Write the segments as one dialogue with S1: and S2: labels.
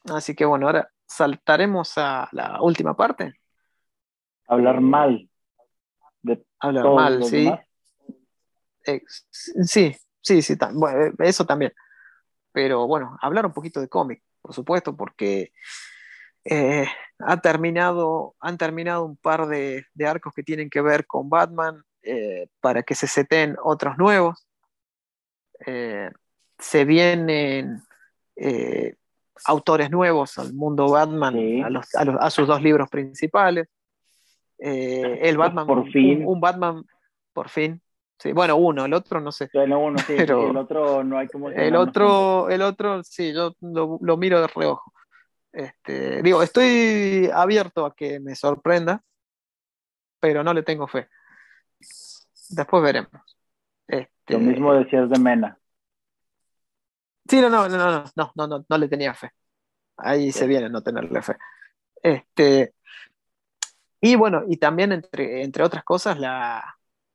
S1: Así que bueno, ahora saltaremos a la última parte.
S2: Hablar
S1: Eh,
S2: mal de
S1: Hablar
S2: todos
S1: mal,
S2: los demás.
S1: ¿sí? Sí, sí, sí, bueno, eso también. Pero bueno, hablar un poquito de cómic, por supuesto, porque eh, han terminado un par de arcos que tienen que ver con Batman, para que se seten otros nuevos. Eh, Se vienen eh, autores nuevos al mundo Batman,
S2: Sí,
S1: a sus dos libros principales. El Batman,
S2: por fin.
S1: un Batman, por fin. Sí, bueno, uno, el otro no sé,
S2: Bueno, uno, sí, porque el
S1: pero
S2: otro no hay que emocionarnos tanto.
S1: el otro sí, yo lo miro de reojo. Digo, estoy abierto a que me sorprenda, pero no le tengo fe. Después veremos.
S2: Lo mismo
S1: Este,
S2: decías de Mena.
S1: sí, no le tenía fe. Ahí se
S2: Ok.
S1: viene no tenerle fe. Este, y bueno, y también entre otras cosas, la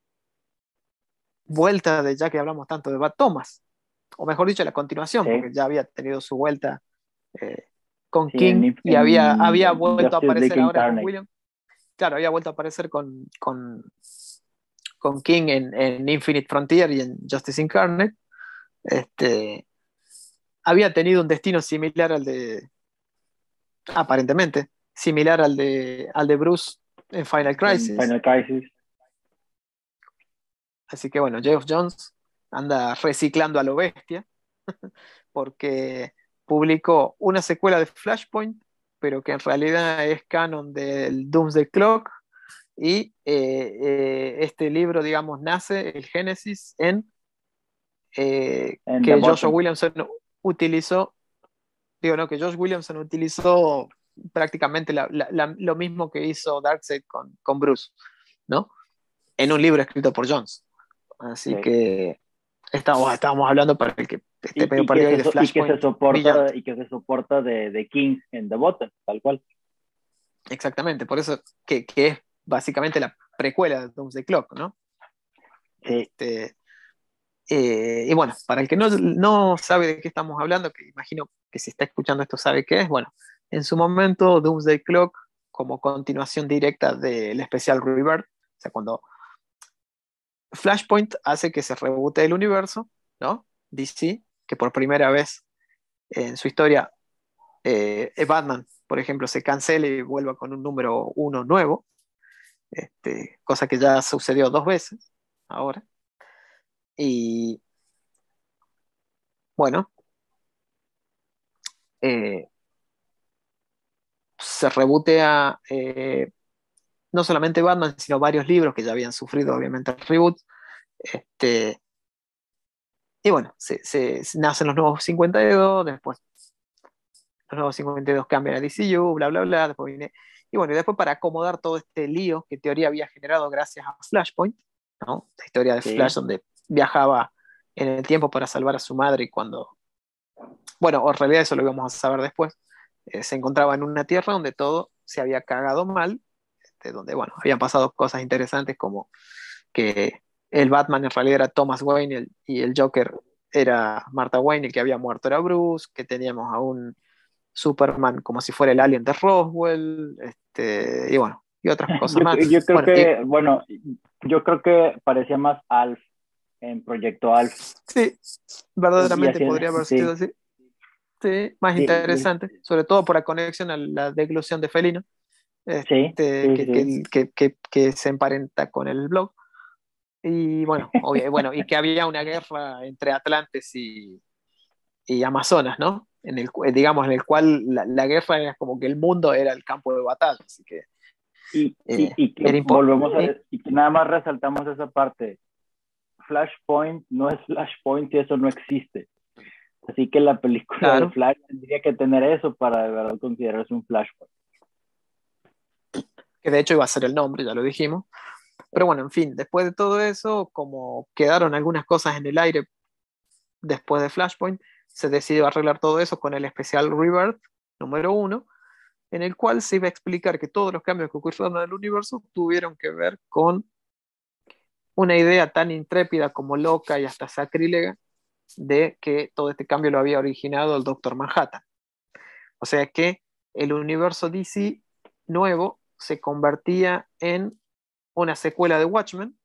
S1: vuelta de, ya que hablamos tanto de Bat Thomas, o mejor dicho, la continuación,
S2: Sí,
S1: porque ya había tenido su vuelta eh, con
S2: sí,
S1: King y había
S2: en
S1: vuelto a
S2: Justice
S1: aparecer
S2: League
S1: ahora con
S2: Incarnate.
S1: William. Claro, había vuelto a aparecer con King en Infinite Frontier y en Justice Incarnate. Este, Había tenido un destino similar aparentemente, similar al de Bruce en Final
S2: En
S1: Crisis.
S2: Final Crisis.
S1: Así que bueno, Geoff Jones anda reciclando a lo bestia, porque publicó una secuela de Flashpoint, pero que en realidad es canon del Doomsday Clock, y este libro, digamos, nace, el Génesis, en
S2: En The
S1: que Joshua
S2: Button.
S1: Williamson utilizó, digo, no, que Josh Williamson utilizó prácticamente lo mismo que hizo Darkseid con Bruce, ¿no? En un libro escrito por Jones. Así
S2: Sí.
S1: que estábamos hablando para el que esté medio perdido ahí de Flashpoint Beyond.
S2: Y que se soporta de King en The Button, tal cual.
S1: Exactamente, por eso que es básicamente la precuela de Doomsday Clock, ¿no?
S2: Sí.
S1: Este, y bueno, para el que no sabe de qué estamos hablando, que imagino que si está escuchando esto sabe qué es, bueno, en su momento Doomsday Clock, como continuación directa del especial Rebirth, o sea, cuando Flashpoint hace que se reboote el universo, ¿no? DC, que por primera vez en su historia, Batman, por ejemplo, se cancele y vuelva con un número uno nuevo, cosa que ya sucedió dos veces ahora. Y bueno, eh, se rebootea, no solamente Batman, sino varios libros que ya habían sufrido obviamente el reboot. Este, y bueno, nacen los nuevos 52, después los nuevos 52 cambian a DCU, bla, bla, bla, después viene... Y bueno, y después para acomodar todo este lío que en teoría había generado gracias a Flashpoint, ¿no? La historia de Flash
S2: Sí.
S1: donde viajaba en el tiempo para salvar a su madre y cuando, bueno, en realidad eso lo íbamos a saber después, se encontraba en una tierra donde todo se había cagado mal, donde, bueno, habían pasado cosas interesantes como que el Batman en realidad era Thomas Wayne y el Joker era Martha Wayne, el que había muerto era Bruce, que teníamos a un Superman como si fuera el alien de Roswell, y bueno, y otras cosas más.
S2: Yo creo
S1: Bueno, y
S2: que, bueno, yo creo que parecía más Alf en Proyecto Alf.
S1: sí,
S2: Y
S1: verdaderamente
S2: así,
S1: podría haber sido
S2: sí,
S1: así. Sí, más
S2: sí,
S1: interesante, sobre todo por la conexión a la deglución de felino,
S2: sí, sí, sí.
S1: que se emparenta con el blog. Y bueno, bueno, y que había una guerra entre Atlantes y Amazonas, ¿no? Digamos, en el cual la guerra era como que el mundo era el campo de batalla, así que
S2: Y que
S1: era
S2: volvemos
S1: importante.
S2: y que nada más resaltamos esa parte. Flashpoint no es Flashpoint y eso no existe. Así que la película de
S1: Claro,
S2: Flash tendría que tener eso para de verdad considerarse un Flashpoint.
S1: que de hecho iba a ser el nombre, ya lo dijimos. Pero bueno, en fin, después de todo eso, como quedaron algunas cosas en el aire después de Flashpoint, se decidió arreglar todo eso con el especial Rebirth número uno, en el cual se iba a explicar que todos los cambios que ocurrieron en el universo tuvieron que ver con una idea tan intrépida como loca y hasta sacrílega de que todo este cambio lo había originado el Doctor Manhattan. O sea que el universo DC nuevo se convertía en una secuela de Watchmen,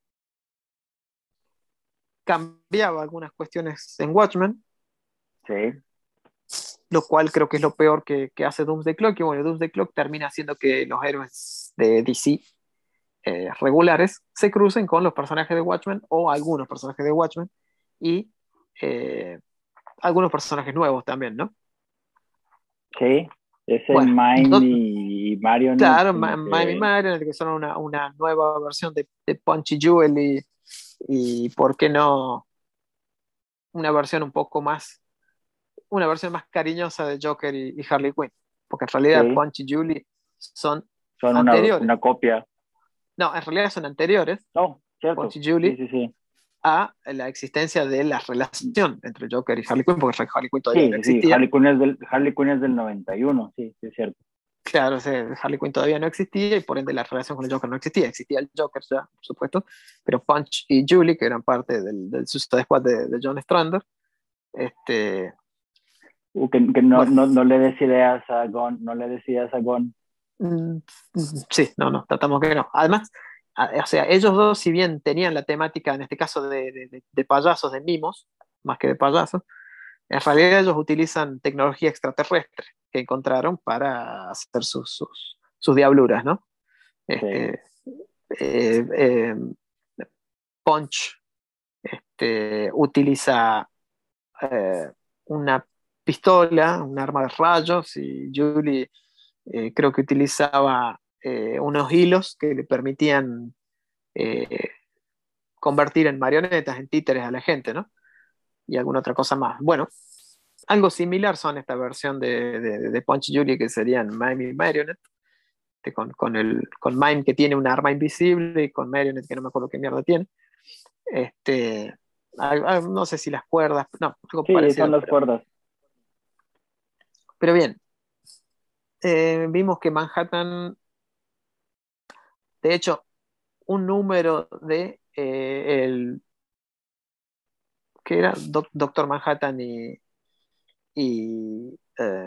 S1: cambiaba algunas cuestiones en Watchmen,
S2: Sí,
S1: lo cual creo que es lo peor que hace Doomsday Clock, y bueno, Doomsday Clock termina haciendo que los héroes de DC regulares se crucen con los personajes de Watchmen o algunos personajes de Watchmen y eh, algunos personajes nuevos también, ¿no?
S2: sí. Ese
S1: Bueno,
S2: Mind y Marionette
S1: claro,
S2: como
S1: Miami
S2: que
S1: Marionette, que son una nueva versión de Punchy Jewel y, ¿por qué no? Una versión un poco más, una versión más cariñosa de Joker y Harley Quinn, porque en realidad
S2: sí,
S1: Punchy y Julie son
S2: son
S1: anteriores,
S2: una copia.
S1: no, en realidad son anteriores,
S2: No, cierto.
S1: Punchy y
S2: Sí,
S1: Julie,
S2: sí, sí.
S1: a la existencia de la relación entre Joker y Harley Quinn, porque Harley Quinn todavía no
S2: Sí, sí,
S1: existía.
S2: Harley Quinn es del 91, sí, sí, es cierto.
S1: Claro, o sea, Harley Quinn todavía no existía y por ende la relación con el Joker no existía. Existía el Joker ya, por supuesto, pero Punch y Julie, que eran parte del Suicide Squad de John Strander, este,
S2: Que no,
S1: bueno,
S2: no, no le des ideas a Gon, no le des ideas a Gon.
S1: mm, sí, no, tratamos que no. Además, o sea, ellos dos, si bien tenían la temática, en este caso, de payasos, de mimos, más que de payasos, en realidad ellos utilizan tecnología extraterrestre que encontraron para hacer sus diabluras, ¿no?
S2: Sí,
S1: Este, eh, eh, Punch utiliza una pistola, un arma de rayos, y Julie creo que utilizaba unos hilos que le permitían eh, convertir en marionetas, en títeres a la gente, ¿no? Y alguna otra cosa más. Bueno, algo similar son esta versión de Punch y Julie, que serían Mime y Marionette, con Mime, que tiene un arma invisible, y con Marionette, que no me acuerdo qué mierda tiene. Este, no sé si las cuerdas, no, algo
S2: sí, son
S1: parecido,
S2: las cuerdas.
S1: pero bien. Vimos que Manhattan, de hecho, un número de el que era Doctor Manhattan y,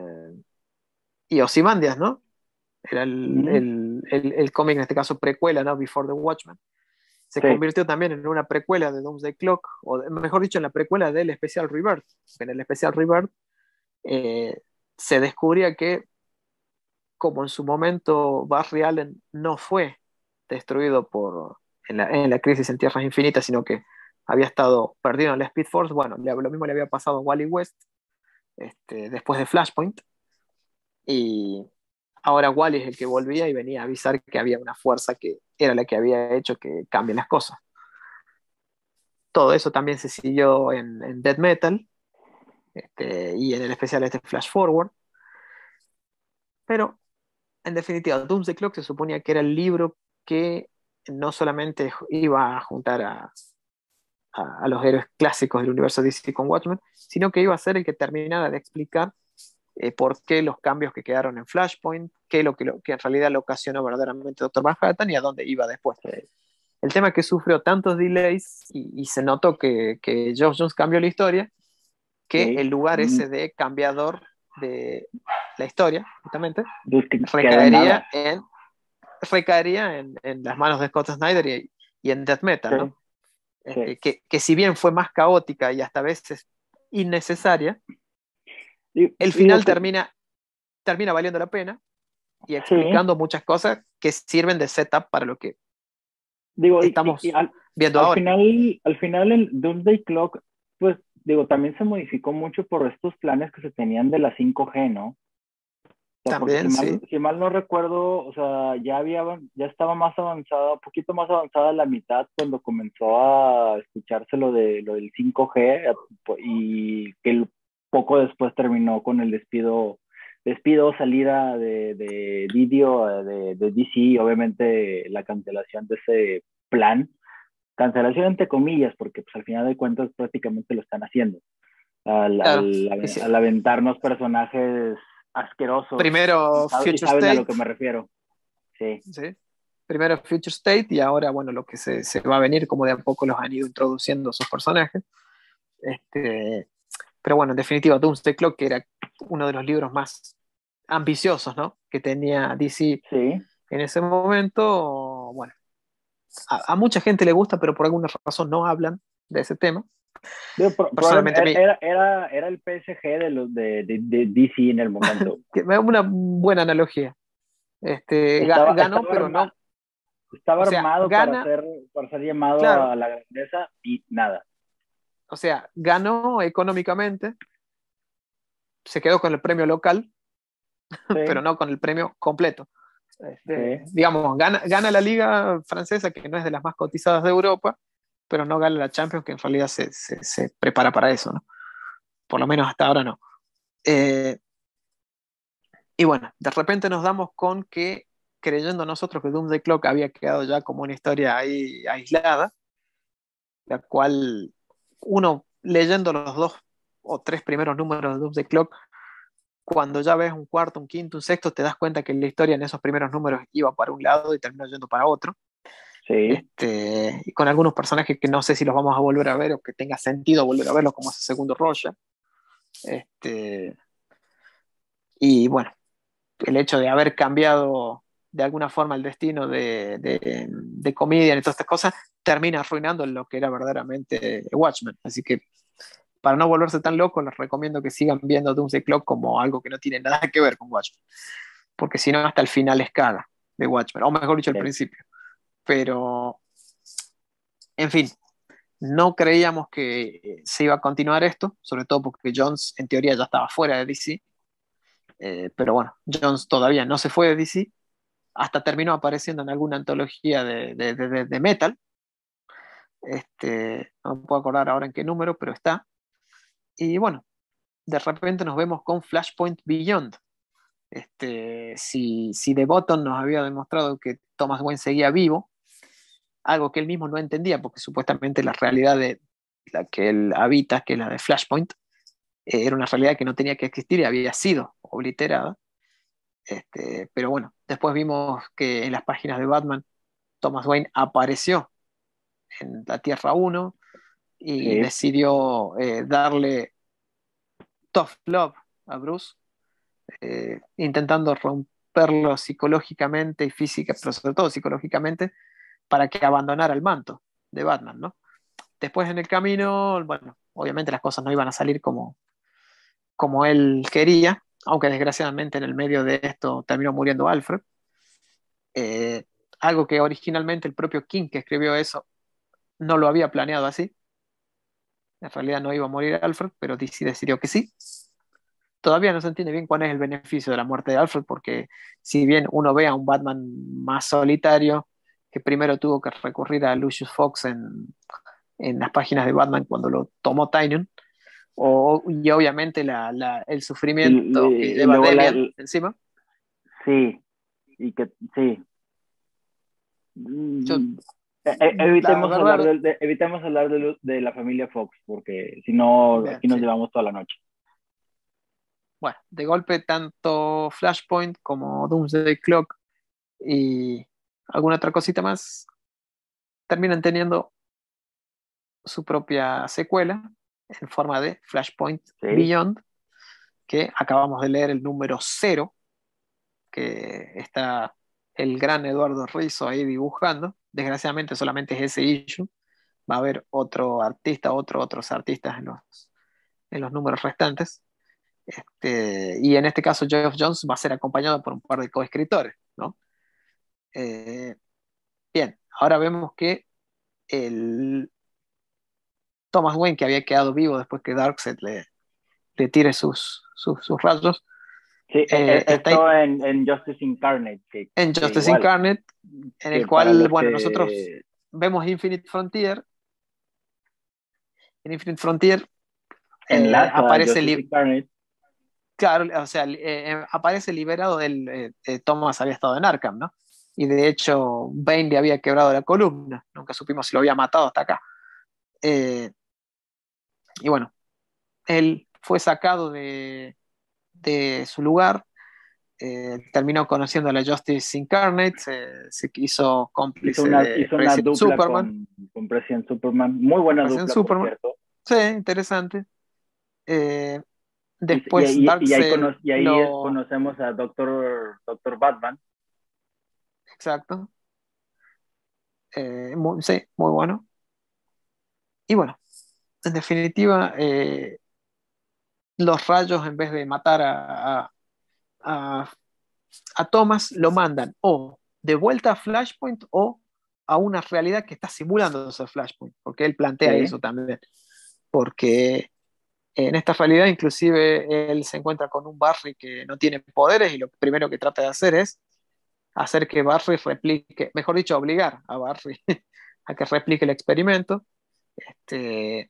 S1: y Ozymandias, ¿no? Era
S2: Ujú.
S1: el cómic, en este caso precuela, ¿no? Before the Watchmen. Se
S2: Sí,
S1: convirtió también en una precuela de Doomsday Clock, o mejor dicho, en la precuela del especial Rebirth. En el especial Rebirth eh, se descubría que, como en su momento Barry Allen no fue destruido en la crisis en Tierras Infinitas, sino que había estado perdido en la Speed Force, bueno, lo mismo le había pasado a Wally West después de Flashpoint, y ahora Wally es el que volvía y venía a avisar que había una fuerza que era la que había hecho que cambien las cosas. Todo eso también se siguió en Death Metal, y en el especial Flash Forward, pero en definitiva, Doomsday Clock se suponía que era el libro que no solamente iba a juntar a los héroes clásicos del universo DC con Watchmen, sino que iba a ser el que terminara de explicar por qué los cambios que quedaron en Flashpoint, qué es que en realidad lo ocasionó verdaderamente Doctor Manhattan y a dónde iba después.
S2: sí,
S1: El tema es que sufrió tantos delays y se notó que Geoff Jones cambió la historia, que
S2: sí.
S1: el lugar ese de cambiador de la historia, justamente,
S2: Pues que quedó en
S1: recaería
S2: nada.
S1: en en las manos de Scott Snyder y en Death Metal,
S2: Sí,
S1: ¿no?
S2: sí.
S1: Que si bien fue más caótica y hasta a veces innecesaria, el
S2: Digo
S1: final
S2: que,
S1: termina valiendo la pena y
S2: sí,
S1: explicando muchas cosas que sirven de setup para lo que
S2: digo, y
S1: estamos viendo ahora.
S2: al final el Doomsday Clock, pues, digo, también se modificó mucho por estos planes que se tenían de la 5G, ¿no? O sea, porque
S1: También, sí.
S2: si mal no recuerdo, o sea, ya estaba más avanzada, un poquito más avanzada la mitad cuando comenzó a escucharse lo del 5G y que poco después terminó con el despido, salida de Didio, de DC, obviamente la cancelación de ese plan, cancelación entre comillas, porque pues al final de cuentas prácticamente lo están haciendo
S1: Claro.
S2: al aventarnos personajes asquerosos
S1: Primero
S2: y
S1: Future
S2: saben a lo
S1: State,
S2: que me refiero. Sí,
S1: ¿sí? Primero Future State y ahora, bueno, lo que se va a venir, como de a poco los han ido introduciendo esos personajes. Este, pero bueno, en definitiva, Doomsday Clock, que era uno de los libros más ambiciosos, ¿no? Que tenía DC
S2: Sí.
S1: en ese momento. Bueno, a mucha gente le gusta, pero por alguna razón no hablan de ese tema.
S2: Digo,
S1: Personalmente a mí,
S2: era el PSG de DC en el momento.
S1: que me da una buena analogía.
S2: Estaba,
S1: Ganó,
S2: estaba,
S1: pero
S2: arma-
S1: no,
S2: estaba
S1: o sea,
S2: armado
S1: gana,
S2: para ser llamado
S1: claro,
S2: a la grandeza y nada.
S1: o sea, ganó económicamente, se quedó con el premio local, pero
S2: Sí,
S1: no con el premio completo.
S2: sí.
S1: Digamos, gana la liga francesa, que no es de las más cotizadas de Europa, pero no gana la Champions, que en realidad se prepara para eso, ¿no? Por lo menos hasta ahora no. Eh, y bueno, de repente nos damos con que, creyendo nosotros que Doomsday Clock había quedado ya como una historia ahí aislada, la cual uno leyendo los dos o tres primeros números de Doomsday Clock, cuando ya ves un cuarto, un quinto, un sexto, te das cuenta que la historia en esos primeros números iba para un lado y terminó yendo para otro.
S2: Sí.
S1: Y con algunos personajes que no sé si los vamos a volver a ver o que tenga sentido volver a verlos, como ese segundo Roger. Este, y bueno, el hecho de haber cambiado de alguna forma el destino de Comedian y todas estas cosas termina arruinando lo que era verdaderamente Watchmen. Así que para no volverse tan locos, les recomiendo que sigan viendo Doomsday Clock como algo que no tiene nada que ver con Watchmen, porque si no, hasta el final les caga de Watchmen, o mejor dicho, el
S2: Ok.
S1: principio. Pero, en fin, no creíamos que se iba a continuar esto, sobre todo porque Jones en teoría ya estaba fuera de DC, pero bueno, Jones todavía no se fue de DC, hasta terminó apareciendo en alguna antología de metal. No me puedo acordar ahora en qué número, pero está. Y bueno, de repente nos vemos con Flashpoint Beyond. Si The Button nos había demostrado que Thomas Wayne seguía vivo, algo que él mismo no entendía, porque supuestamente la realidad de la que él habita, que es la de Flashpoint, era una realidad que no tenía que existir y había sido obliterada. Pero bueno, después vimos que en las páginas de Batman, Thomas Wayne apareció en la Tierra 1 y
S2: Sí.
S1: decidió darle tough love a Bruce, intentando romperlo psicológicamente y física, pero sobre todo psicológicamente, para que abandonara el manto de Batman, ¿no? Después en el camino, bueno, obviamente las cosas no iban a salir como él quería, aunque desgraciadamente en el medio de esto terminó muriendo Alfred. Eh, Algo que originalmente el propio King, que escribió eso, no lo había planeado así. En realidad no iba a morir Alfred, pero DC decidió que sí. Todavía no se entiende bien cuál es el beneficio de la muerte de Alfred, porque si bien uno ve a un Batman más solitario, que primero tuvo que recurrir a Lucius Fox en las páginas de Batman cuando lo tomó Tynion, y obviamente el
S2: Y,
S1: sufrimiento que
S2: y
S1: lleva
S2: luego
S1: Demian encima.
S2: sí, y que sí.
S1: Yo,
S2: Mm,
S1: la verdad,
S2: evitemos hablar de la familia Fox, porque si no, aquí nos
S1: sí.
S2: llevamos toda la noche.
S1: Bueno, de golpe tanto Flashpoint como Doomsday Clock y alguna otra cosita más terminan teniendo su propia secuela en forma de Flashpoint
S2: Sí,
S1: Beyond, que acabamos de leer el número 0, que está el gran Eduardo Rizzo ahí dibujando. Desgraciadamente solamente es ese issue. Va a haber otro artista, otros artistas en los números restantes. Y en este caso, Geoff Jones va a ser acompañado por un par de coescritores, ¿no? Eh, Bien, ahora vemos que el Thomas Wayne, que había quedado vivo después que Darkseid le tire sus rayos,
S2: sí,
S1: está
S2: esto en Justice Incarnate,
S1: en
S2: que
S1: Justice
S2: igual,
S1: Incarnate, en el
S2: que para
S1: cual,
S2: los
S1: bueno, nosotros
S2: que
S1: vemos Infinite Frontier. En Infinite Frontier
S2: enlaza a
S1: aparece,
S2: Justice Incarnate,
S1: claro, o sea, aparece liberado Thomas había estado en Arkham, ¿no? Y de hecho, Bane le había quebrado la columna, nunca supimos si lo había matado hasta acá. Eh, y bueno, él fue sacado de su lugar, terminó conociendo a la Justice Incarnate, se hizo cómplice de
S2: hizo una
S1: President
S2: dupla
S1: Superman,
S2: con President Superman, muy
S1: con
S2: buena
S1: President
S2: dupla, por
S1: Superman.
S2: cierto.
S1: Sí, interesante. Eh, Después
S2: y ahí,
S1: Darkseid lo...
S2: conocemos a Doctor Batman.
S1: Exacto. Sí, muy bueno. Y bueno, en definitiva, los rayos, en vez de matar a, a Thomas, lo mandan o de vuelta a Flashpoint o a una realidad que está simulando ese Flashpoint, porque él plantea
S2: Sí,
S1: eso también. Porque en esta realidad, inclusive, él se encuentra con un Barry que no tiene poderes y lo primero que trata de hacer es hacer que Barry replique, mejor dicho, obligar a Barry a que replique el experimento. Este,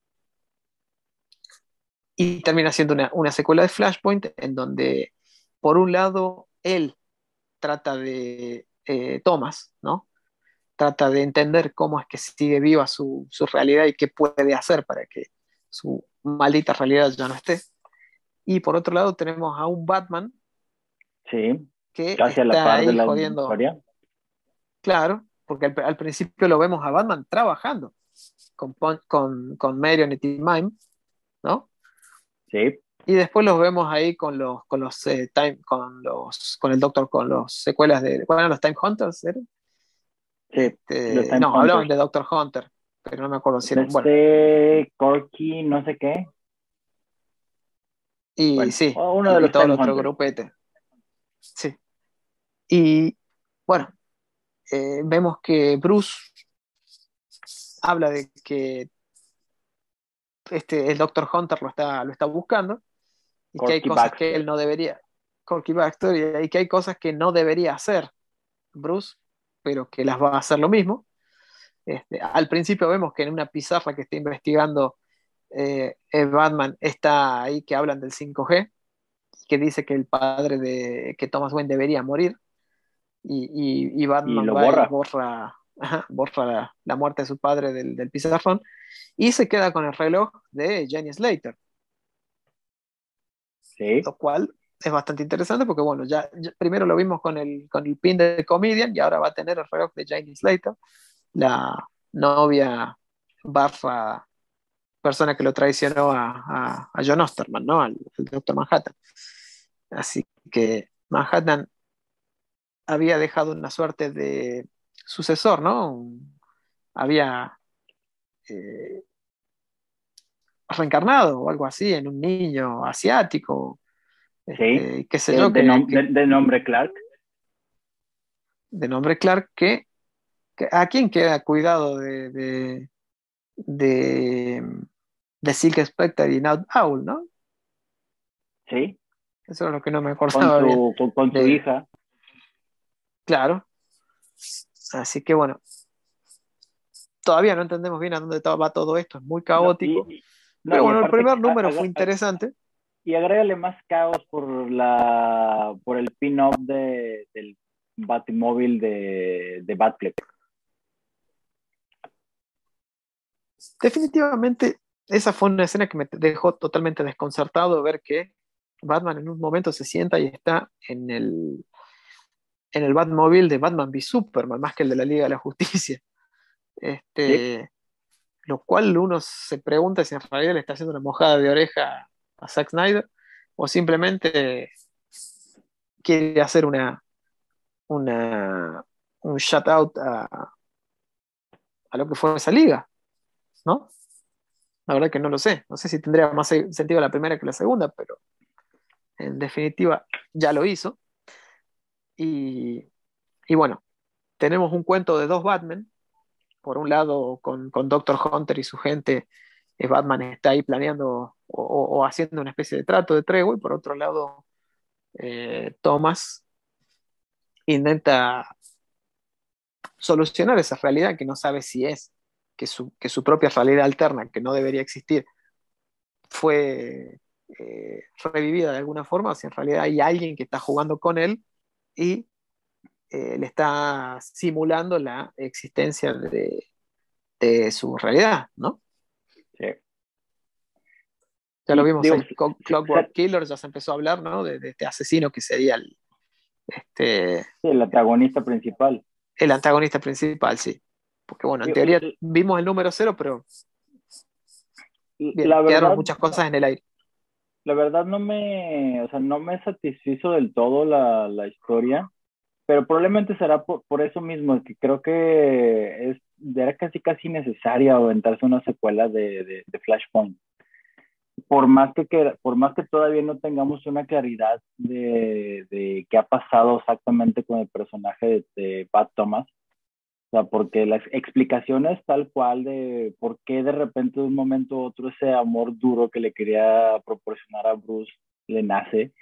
S1: y termina siendo una secuela de Flashpoint en donde, por un lado, él trata de, Thomas, ¿no? Trata de entender cómo es que sigue viva su realidad y qué puede hacer para que su maldita realidad ya no esté. Y por otro lado tenemos a un Batman
S2: sí,
S1: que
S2: casi a la
S1: está
S2: par de
S1: ahí
S2: la
S1: jodiendo,
S2: historia.
S1: claro, porque al principio lo vemos a Batman trabajando con Marionette y Mime, ¿no?
S2: Sí,
S1: Y después los vemos ahí con el Doctor, con los secuelas de, ¿cuáles eran los Time Hunters? ¿Eran?
S2: sí, los Time
S1: No, hablaban
S2: Hunters.
S1: de Doctor Hunter, pero no me acuerdo si eran, bueno,
S2: Corky, no sé qué.
S1: y
S2: Bueno,
S1: sí,
S2: uno de
S1: y
S2: los
S1: todo el
S2: Time
S1: otro
S2: Hunters.
S1: grupete, sí. Y bueno, vemos que Bruce habla de que el Doctor Hunter lo está buscando y que hay
S2: Corky
S1: cosas que él
S2: Baxter.
S1: no debería, Corky Baxter, y que hay cosas que no debería hacer Bruce, pero que las va a hacer lo mismo. Al principio vemos que en una pizarra que está investigando el Batman está ahí que hablan del 5G, que dice que el padre que Thomas Wayne debería morir, y
S2: Y
S1: Batman
S2: lo
S1: va y
S2: borra.
S1: borra, ajá, borra la muerte de su padre del pizarrón, y se queda con el reloj de Jenny Slater,
S2: Sí.
S1: lo cual es bastante interesante porque, bueno, ya primero lo vimos con el pin de Comedian y ahora va a tener el reloj de Jenny Slater, la novia barra persona que lo traicionó a John Osterman, ¿no? Al Doctor Manhattan. Así que Manhattan había dejado una suerte de sucesor, ¿no? Había eh, reencarnado o algo así en un niño asiático,
S2: Sí,
S1: qué sé yo,
S2: de nombre Clark.
S1: de nombre Clark, que ¿a quién queda cuidado de, de Silk Spectre y Night Owl, ¿no?
S2: Sí,
S1: Eso es lo que no me acordaba bien.
S2: con su
S1: De,
S2: hija.
S1: claro, así que bueno, todavía no entendemos bien a dónde va todo esto, es muy
S2: No,
S1: caótico,
S2: no,
S1: pero
S2: y
S1: bueno, el
S2: aparte,
S1: primer número fue interesante.
S2: y agrégale más caos por el pin-up del Batimóvil de Batfleck.
S1: Definitivamente, esa fue una escena que me dejó totalmente desconcertado ver que Batman en un momento se sienta y está en el Batmóvil de Batman v Superman, más que el de la Liga de la Justicia.
S2: Sí,
S1: Lo cual uno se pregunta si en realidad le está haciendo una mojada de oreja a Zack Snyder o simplemente quiere hacer una, un shout out a lo que fue esa liga, ¿no? La verdad que no lo sé. No sé si tendría más sentido la primera que la segunda, pero en definitiva ya lo hizo. Y, y bueno, tenemos un cuento de dos Batman. Por un lado, con Doctor Hunter y su gente, Batman está ahí planeando o haciendo una especie de trato de tregua, y por otro lado, Thomas intenta solucionar esa realidad que no sabe si es, que su propia realidad alterna, que no debería existir, fue revivida de alguna forma, o si en realidad hay alguien que está jugando con él y le está simulando la existencia de su realidad, ¿no?
S2: sí.
S1: Ya lo
S2: Y
S1: vimos
S2: digo,
S1: en Clockwork Killer, ya se empezó a hablar, ¿no? De este asesino que sería este,
S2: sí, el antagonista principal.
S1: el antagonista principal, sí. Porque bueno, en
S2: Digo,
S1: teoría vimos el número cero, pero bien,
S2: la
S1: quedaron
S2: verdad,
S1: muchas cosas en el aire.
S2: la verdad o sea, no me satisfizo del todo la historia, pero probablemente será por eso mismo, que creo que era casi necesaria aventarse una secuela de Flashpoint. Por más que todavía no tengamos una claridad de qué ha pasado exactamente con el personaje de Pat Thomas, o sea, porque las explicaciones tal cual de por qué de repente de un momento a otro ese amor duro que le quería proporcionar a Bruce le nace,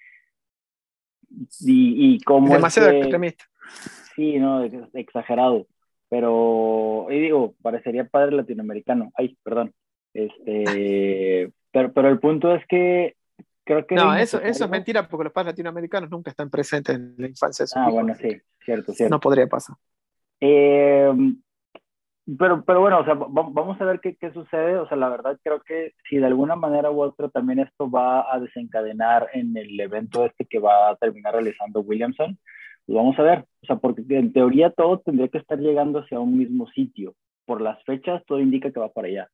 S2: y
S1: Es
S2: cómo es
S1: demasiado
S2: que,
S1: extremista.
S2: sí, no, es exagerado, pero, y digo, parecería padre latinoamericano, ay, perdón, pero el punto es que creo que era
S1: No, eso es
S2: innecesario.
S1: mentira porque los padres latinoamericanos nunca están presentes en la infancia de sus
S2: Ah,
S1: hijos,
S2: bueno,
S1: así que
S2: sí, cierto,
S1: no
S2: cierto.
S1: podría pasar.
S2: Eh, pero bueno, o sea, vamos a ver qué sucede. O sea, la verdad creo que si de alguna manera u otra también esto va a desencadenar en el evento este que va a terminar realizando Williamson, pues vamos a ver. O sea, porque en teoría todo tendría que estar llegando hacia un mismo sitio. Por las fechas, todo indica que va para allá.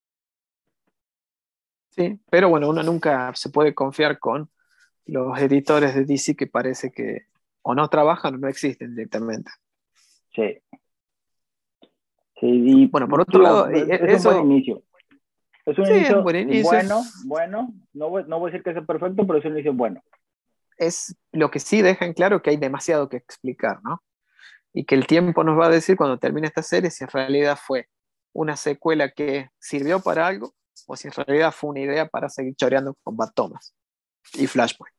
S1: Sí, pero bueno, uno nunca se puede confiar con los editores de DC que parece que o no trabajan o no existen directamente.
S2: Sí, sí, y
S1: Bueno, por otro
S2: digo,
S1: lado,
S2: es un buen
S1: eso
S2: inicio. Es un
S1: sí es un
S2: inicio
S1: buen inicio.
S2: bueno, bueno. No voy a decir que sea perfecto, pero es un inicio bueno.
S1: Es lo que sí deja en claro que hay demasiado que explicar, ¿no? Y que el tiempo nos va a decir cuando termine esta serie si en realidad fue una secuela que sirvió para algo o si en realidad fue una idea para seguir choreando con Bad Thomas y Flashpoint.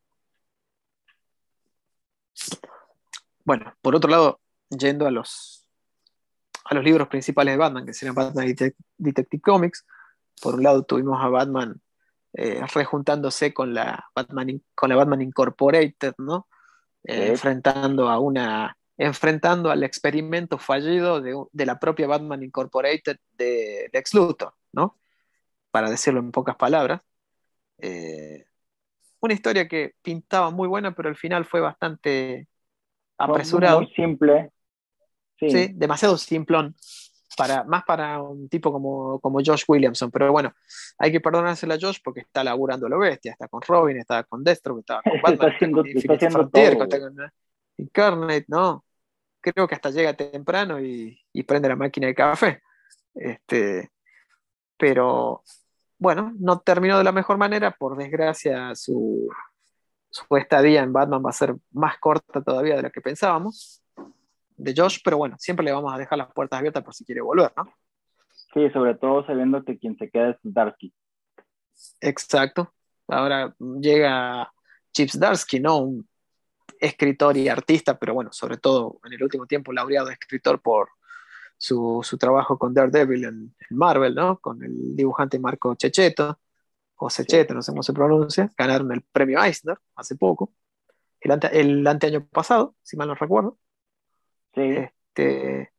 S1: Bueno, por otro lado, yendo a los libros principales de Batman, que serían Batman Detective Comics, por un lado tuvimos a Batman rejuntándose con la Batman Incorporated, ¿no?
S2: Sí,
S1: Enfrentando al experimento fallido de la propia Batman Incorporated de Lex Luthor, ¿no? Para decirlo en pocas palabras. Eh, una historia que pintaba muy buena, pero al final fue bastante
S2: fue muy
S1: apresurado,
S2: simple.
S1: ¿sí?
S2: Sí,
S1: Demasiado simplón, más para un tipo como Josh Williamson, pero bueno, hay que perdonársela a Josh porque está laburando a lo bestia, está con Robin, está con Deathstroke, está con Batman, está con
S2: está
S1: Infinite
S2: haciendo
S1: Frontier,
S2: todo,
S1: está
S2: güey.
S1: con Incarnate, ¿no? Creo que hasta llega temprano y prende la máquina de café. Este, pero bueno, no terminó de la mejor manera, por desgracia su estadía en Batman va a ser más corta todavía de lo que pensábamos de Josh, pero bueno, siempre le vamos a dejar las puertas abiertas por si quiere volver, ¿no?
S2: Sí, sobre todo sabiendo que quien se queda es Darky.
S1: Exacto. Ahora llega Chip Zdarsky, ¿no? Un escritor y artista, pero bueno, sobre todo en el último tiempo laureado escritor por su trabajo con Daredevil en Marvel, ¿no? Con el dibujante Marco Checchetto, o
S2: Sí,
S1: Cecchetto, no sé cómo se pronuncia, ganaron el premio Eisner hace poco, el anteaño pasado, si mal no recuerdo,
S2: sí.
S1: este,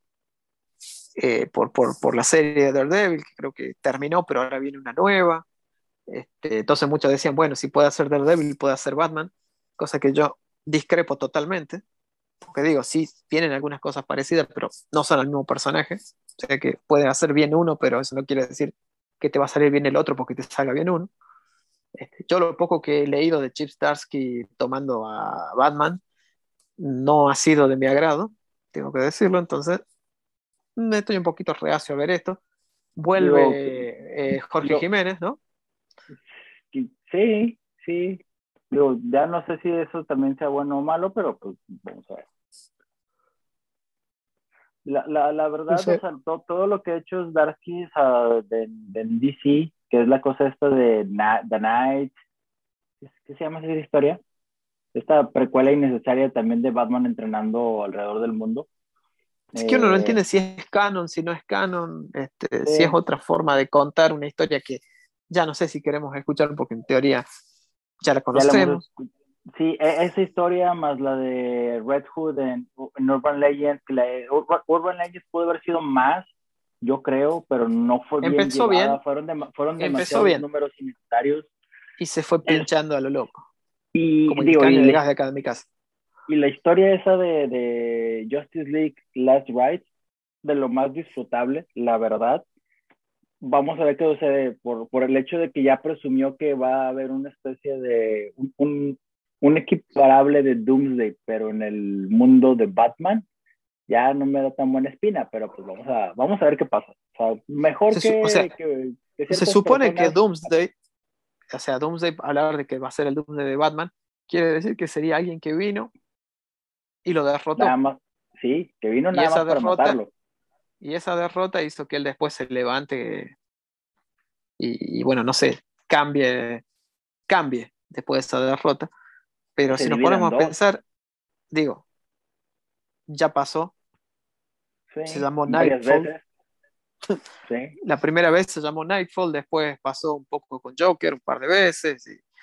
S1: por la serie de Daredevil, que creo que terminó, pero ahora viene una nueva. Entonces muchos decían, bueno, si puede hacer Daredevil, puede hacer Batman, cosa que yo discrepo totalmente, porque digo, sí, tienen algunas cosas parecidas, pero no son el mismo personaje, o sea que puede hacer bien uno, pero eso no quiere decir que te va a salir bien el otro porque te salga bien uno. Yo lo poco que he leído de Chip Zdarsky tomando a Batman no ha sido de mi agrado, tengo que decirlo, entonces estoy un poquito reacio a ver esto.
S2: Digo,
S1: Vuelve Jorge
S2: lo,
S1: Jiménez, ¿no?
S2: sí, sí. Digo, ya no sé si eso también sea bueno o malo, pero pues vamos a ver. La verdad, o
S1: Entonces,
S2: sea, todo lo que ha hecho es Darky, o sea, de DC, que es la cosa esta de The Night, ¿qué se llama esa historia? Esta precuela innecesaria también de Batman entrenando alrededor del mundo.
S1: es que uno no
S2: Eh,
S1: entiende si es canon, si no es canon, si es
S2: sí,
S1: otra forma de contar una historia que ya no sé si queremos escuchar porque en teoría ya la
S2: ya la hemos
S1: conocemos.
S2: sí, esa historia más la de Red Hood en Urban Legends, que Urban Legends pudo haber sido más, yo creo, pero no fue bien
S1: Empezó
S2: llevada,
S1: bien,
S2: fueron
S1: empezó
S2: demasiados
S1: bien
S2: números innecesarios.
S1: y se fue
S2: El,
S1: pinchando a lo loco,
S2: y
S1: como el
S2: digo,
S1: caño de gas de acá de mi casa.
S2: y la historia esa de Justice League Last Ride, de lo más disfrutable, la verdad. vamos a ver qué sucede por el hecho de que ya presumió que va a haber una especie de un equiparable de Doomsday, pero en el mundo de Batman. Ya no me da tan buena espina, pero pues vamos a ver qué pasa. O sea, mejor
S1: O sea,
S2: que
S1: se
S2: ciertas
S1: supone que
S2: personas.
S1: Doomsday, o sea, Doomsday, hablar de que va a ser el Doomsday de Batman, quiere decir que sería alguien que vino y lo
S2: Nada
S1: derrotó.
S2: más, sí, que vino
S1: Y
S2: nada
S1: esa
S2: más para
S1: derrota,
S2: matarlo.
S1: y esa derrota hizo que él después se levante y bueno, no sé, cambie después de esa derrota.
S2: Que
S1: Pero
S2: se
S1: si nos
S2: divida en
S1: ponemos a
S2: dos.
S1: pensar, digo, ya pasó, se
S2: Sí,
S1: llamó
S2: varias
S1: Nightfall.
S2: veces. Sí.
S1: La primera vez se llamó Nightfall, después pasó un poco con Joker un par de veces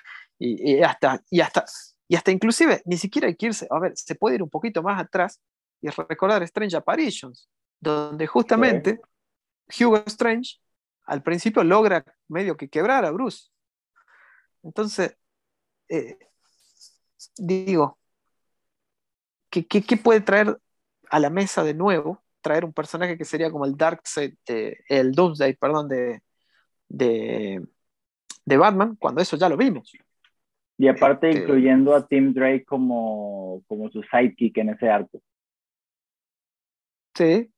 S1: y hasta inclusive ni siquiera hay que irse, a ver, se puede ir un poquito más atrás y recordar Strange Apparitions, donde
S2: Sí.
S1: justamente Hugo Strange al principio logra medio que quebrar a Bruce. Entonces, eh, digo, ¿qué puede traer a la mesa de nuevo? Traer un personaje que sería como el Darkseid, el Doomsday, perdón, de, de Batman, cuando eso ya lo vimos.
S2: Y aparte
S1: Este,
S2: incluyendo a Tim Drake como su sidekick en ese arco.
S1: sí,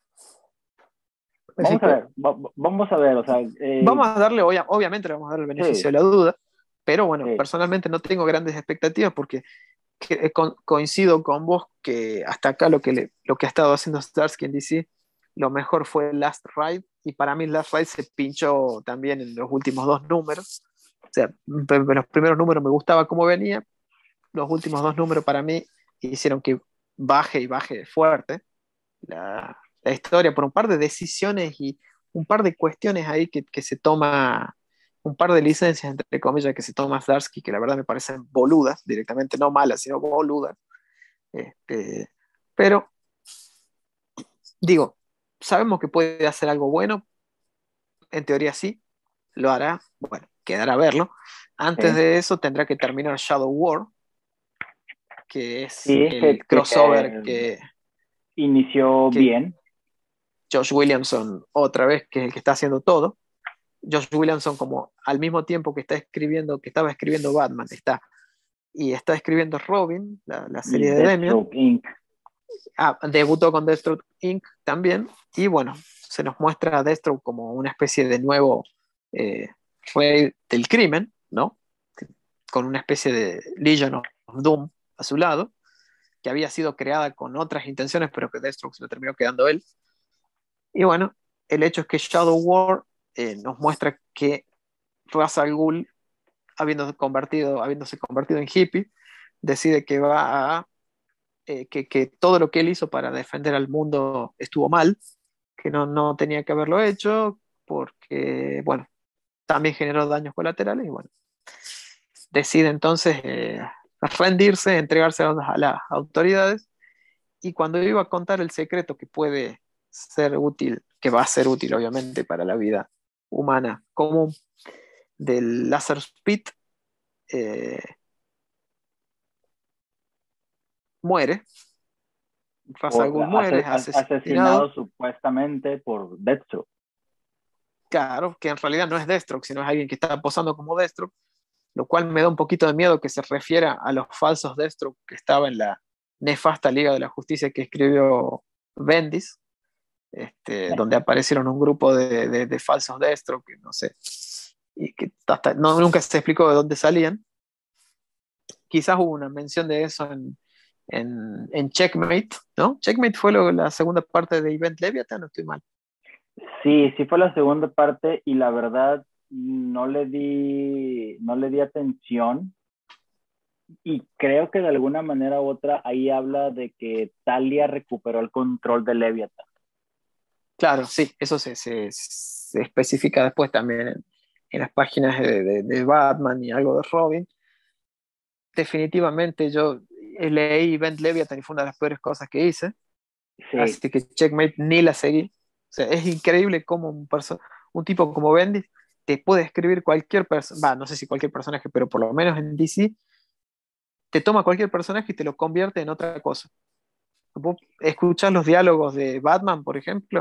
S1: así
S2: Vamos a
S1: que
S2: ver, vamos a ver, o sea,
S1: vamos a darle, obviamente le vamos a dar el beneficio
S2: sí,
S1: de la duda, pero bueno,
S2: sí.
S1: personalmente no tengo grandes expectativas porque coincido con vos que hasta acá lo que ha estado haciendo Starsky en DC, lo mejor fue Last Ride, y para mí Last Ride se pinchó también en los últimos dos números. O sea, en los primeros números me gustaba cómo venía, los últimos dos números para mí hicieron que baje y baje fuerte la historia por un par de decisiones y un par de cuestiones ahí que se toma, un par de licencias, entre comillas, que se toma Zdarsky, que la verdad me parecen boludas, directamente no malas, sino boludas. Este, pero digo, sabemos que puede hacer algo bueno, en teoría sí, lo hará, bueno, quedará a verlo. Antes
S2: Sí,
S1: de eso tendrá que terminar Shadow War, que es
S2: sí,
S1: el crossover
S2: inició
S1: que
S2: bien.
S1: Josh Williamson otra vez, que es el que está haciendo todo. Josh Williamson, como al mismo tiempo que estaba escribiendo Batman, está escribiendo Robin, la
S2: Y
S1: serie de Demian.
S2: Deathstroke Inc.
S1: Debutó con Deathstroke Inc. también, y bueno, se nos muestra a Deathstroke como una especie de nuevo eh, rey del crimen, ¿no? Con una especie de Legion of Doom a su lado, que había sido creada con otras intenciones, pero que Deathstroke se lo terminó quedando él. Y bueno, el hecho es que Shadow War nos muestra que Ra's al Ghul, habiéndose convertido en hippie, decide que va a que todo lo que él hizo para defender al mundo estuvo mal, que no tenía que haberlo hecho, porque, bueno, también generó daños colaterales, y bueno, decide entonces rendirse, entregarse a las autoridades, y cuando iba a contar el secreto que puede ser útil, que va a ser útil obviamente para la vida humana común, del Lazar Pit, eh, muere. Ra's al Ghul muere, es asesinado.
S2: Asesinado supuestamente por Deathstroke.
S1: Claro, que en realidad no es Deathstroke, sino es alguien que está posando como Deathstroke, lo cual me da un poquito de miedo que se refiera a los falsos Deathstroke que estaba en la nefasta Liga de la Justicia que escribió Bendis, donde aparecieron un grupo de falsos Deathstroke, que no sé, y que nunca se explicó de dónde salían. Quizás hubo una mención de eso en Checkmate, ¿no? Checkmate fue la segunda parte de Event Leviathan, no estoy mal.
S2: Sí, sí fue la segunda parte y la verdad no le di atención y creo que de alguna manera u otra ahí habla de que Talia recuperó el control de Leviathan.
S1: Claro, sí, eso se especifica después también en las páginas de Batman y algo de Robin. Definitivamente yo leí Event Leviathan y fue una de las peores cosas que hice,
S2: Sí,
S1: así que Checkmate ni la seguí. O sea, es increíble cómo un tipo como Bendis te puede escribir cualquier persona, no sé si cualquier personaje, pero por lo menos en DC, te toma cualquier personaje y te lo convierte en otra cosa. Vos escuchás los diálogos de Batman, por ejemplo,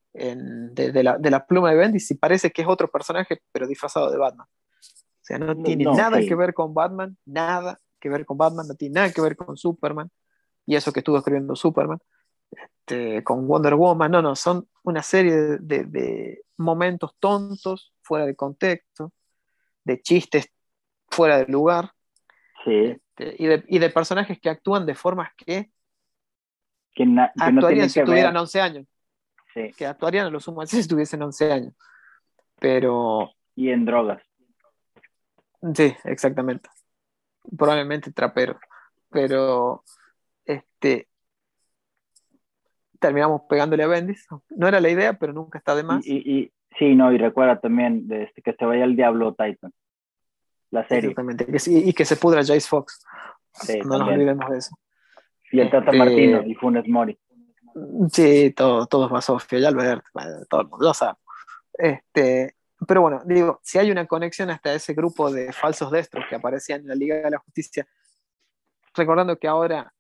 S1: de la pluma de Bendis y parece que es otro personaje, pero disfrazado de Batman. O sea, no
S2: No,
S1: tiene
S2: no,
S1: nada que
S2: sí.
S1: ver con Batman, nada que ver con Batman, no tiene nada que ver con Superman, y eso que estuvo escribiendo Superman, con Wonder Woman, no, no, son una serie de momentos tontos, fuera de contexto, de chistes fuera de lugar,
S2: Sí,
S1: y de personajes que actúan de formas que
S2: que no
S1: actuarían
S2: tienen
S1: si
S2: que
S1: tuvieran
S2: ver.
S1: 11 años,
S2: Sí.
S1: que actuarían a lo sumo así si tuviesen 11 años. Pero
S2: Y en drogas.
S1: sí, exactamente. Probablemente trapero. Pero este, terminamos pegándole a Bendis. No era la idea, pero nunca está de más.
S2: Sí, no, y recuerda también que se vaya el Diablo Titan, la serie.
S1: Exactamente. Que sí, y que se pudra Jace Fox.
S2: Sí,
S1: No nos
S2: también.
S1: olvidemos de eso.
S2: Y el Tata Martino
S1: Este,
S2: y Funes Mori.
S1: sí, todo es Basofia y Albert, bueno, todo el mundo lo sabe. Este, pero bueno, digo, si hay una conexión hasta ese grupo de falsos destros que aparecían en la Liga de la Justicia, recordando que ahora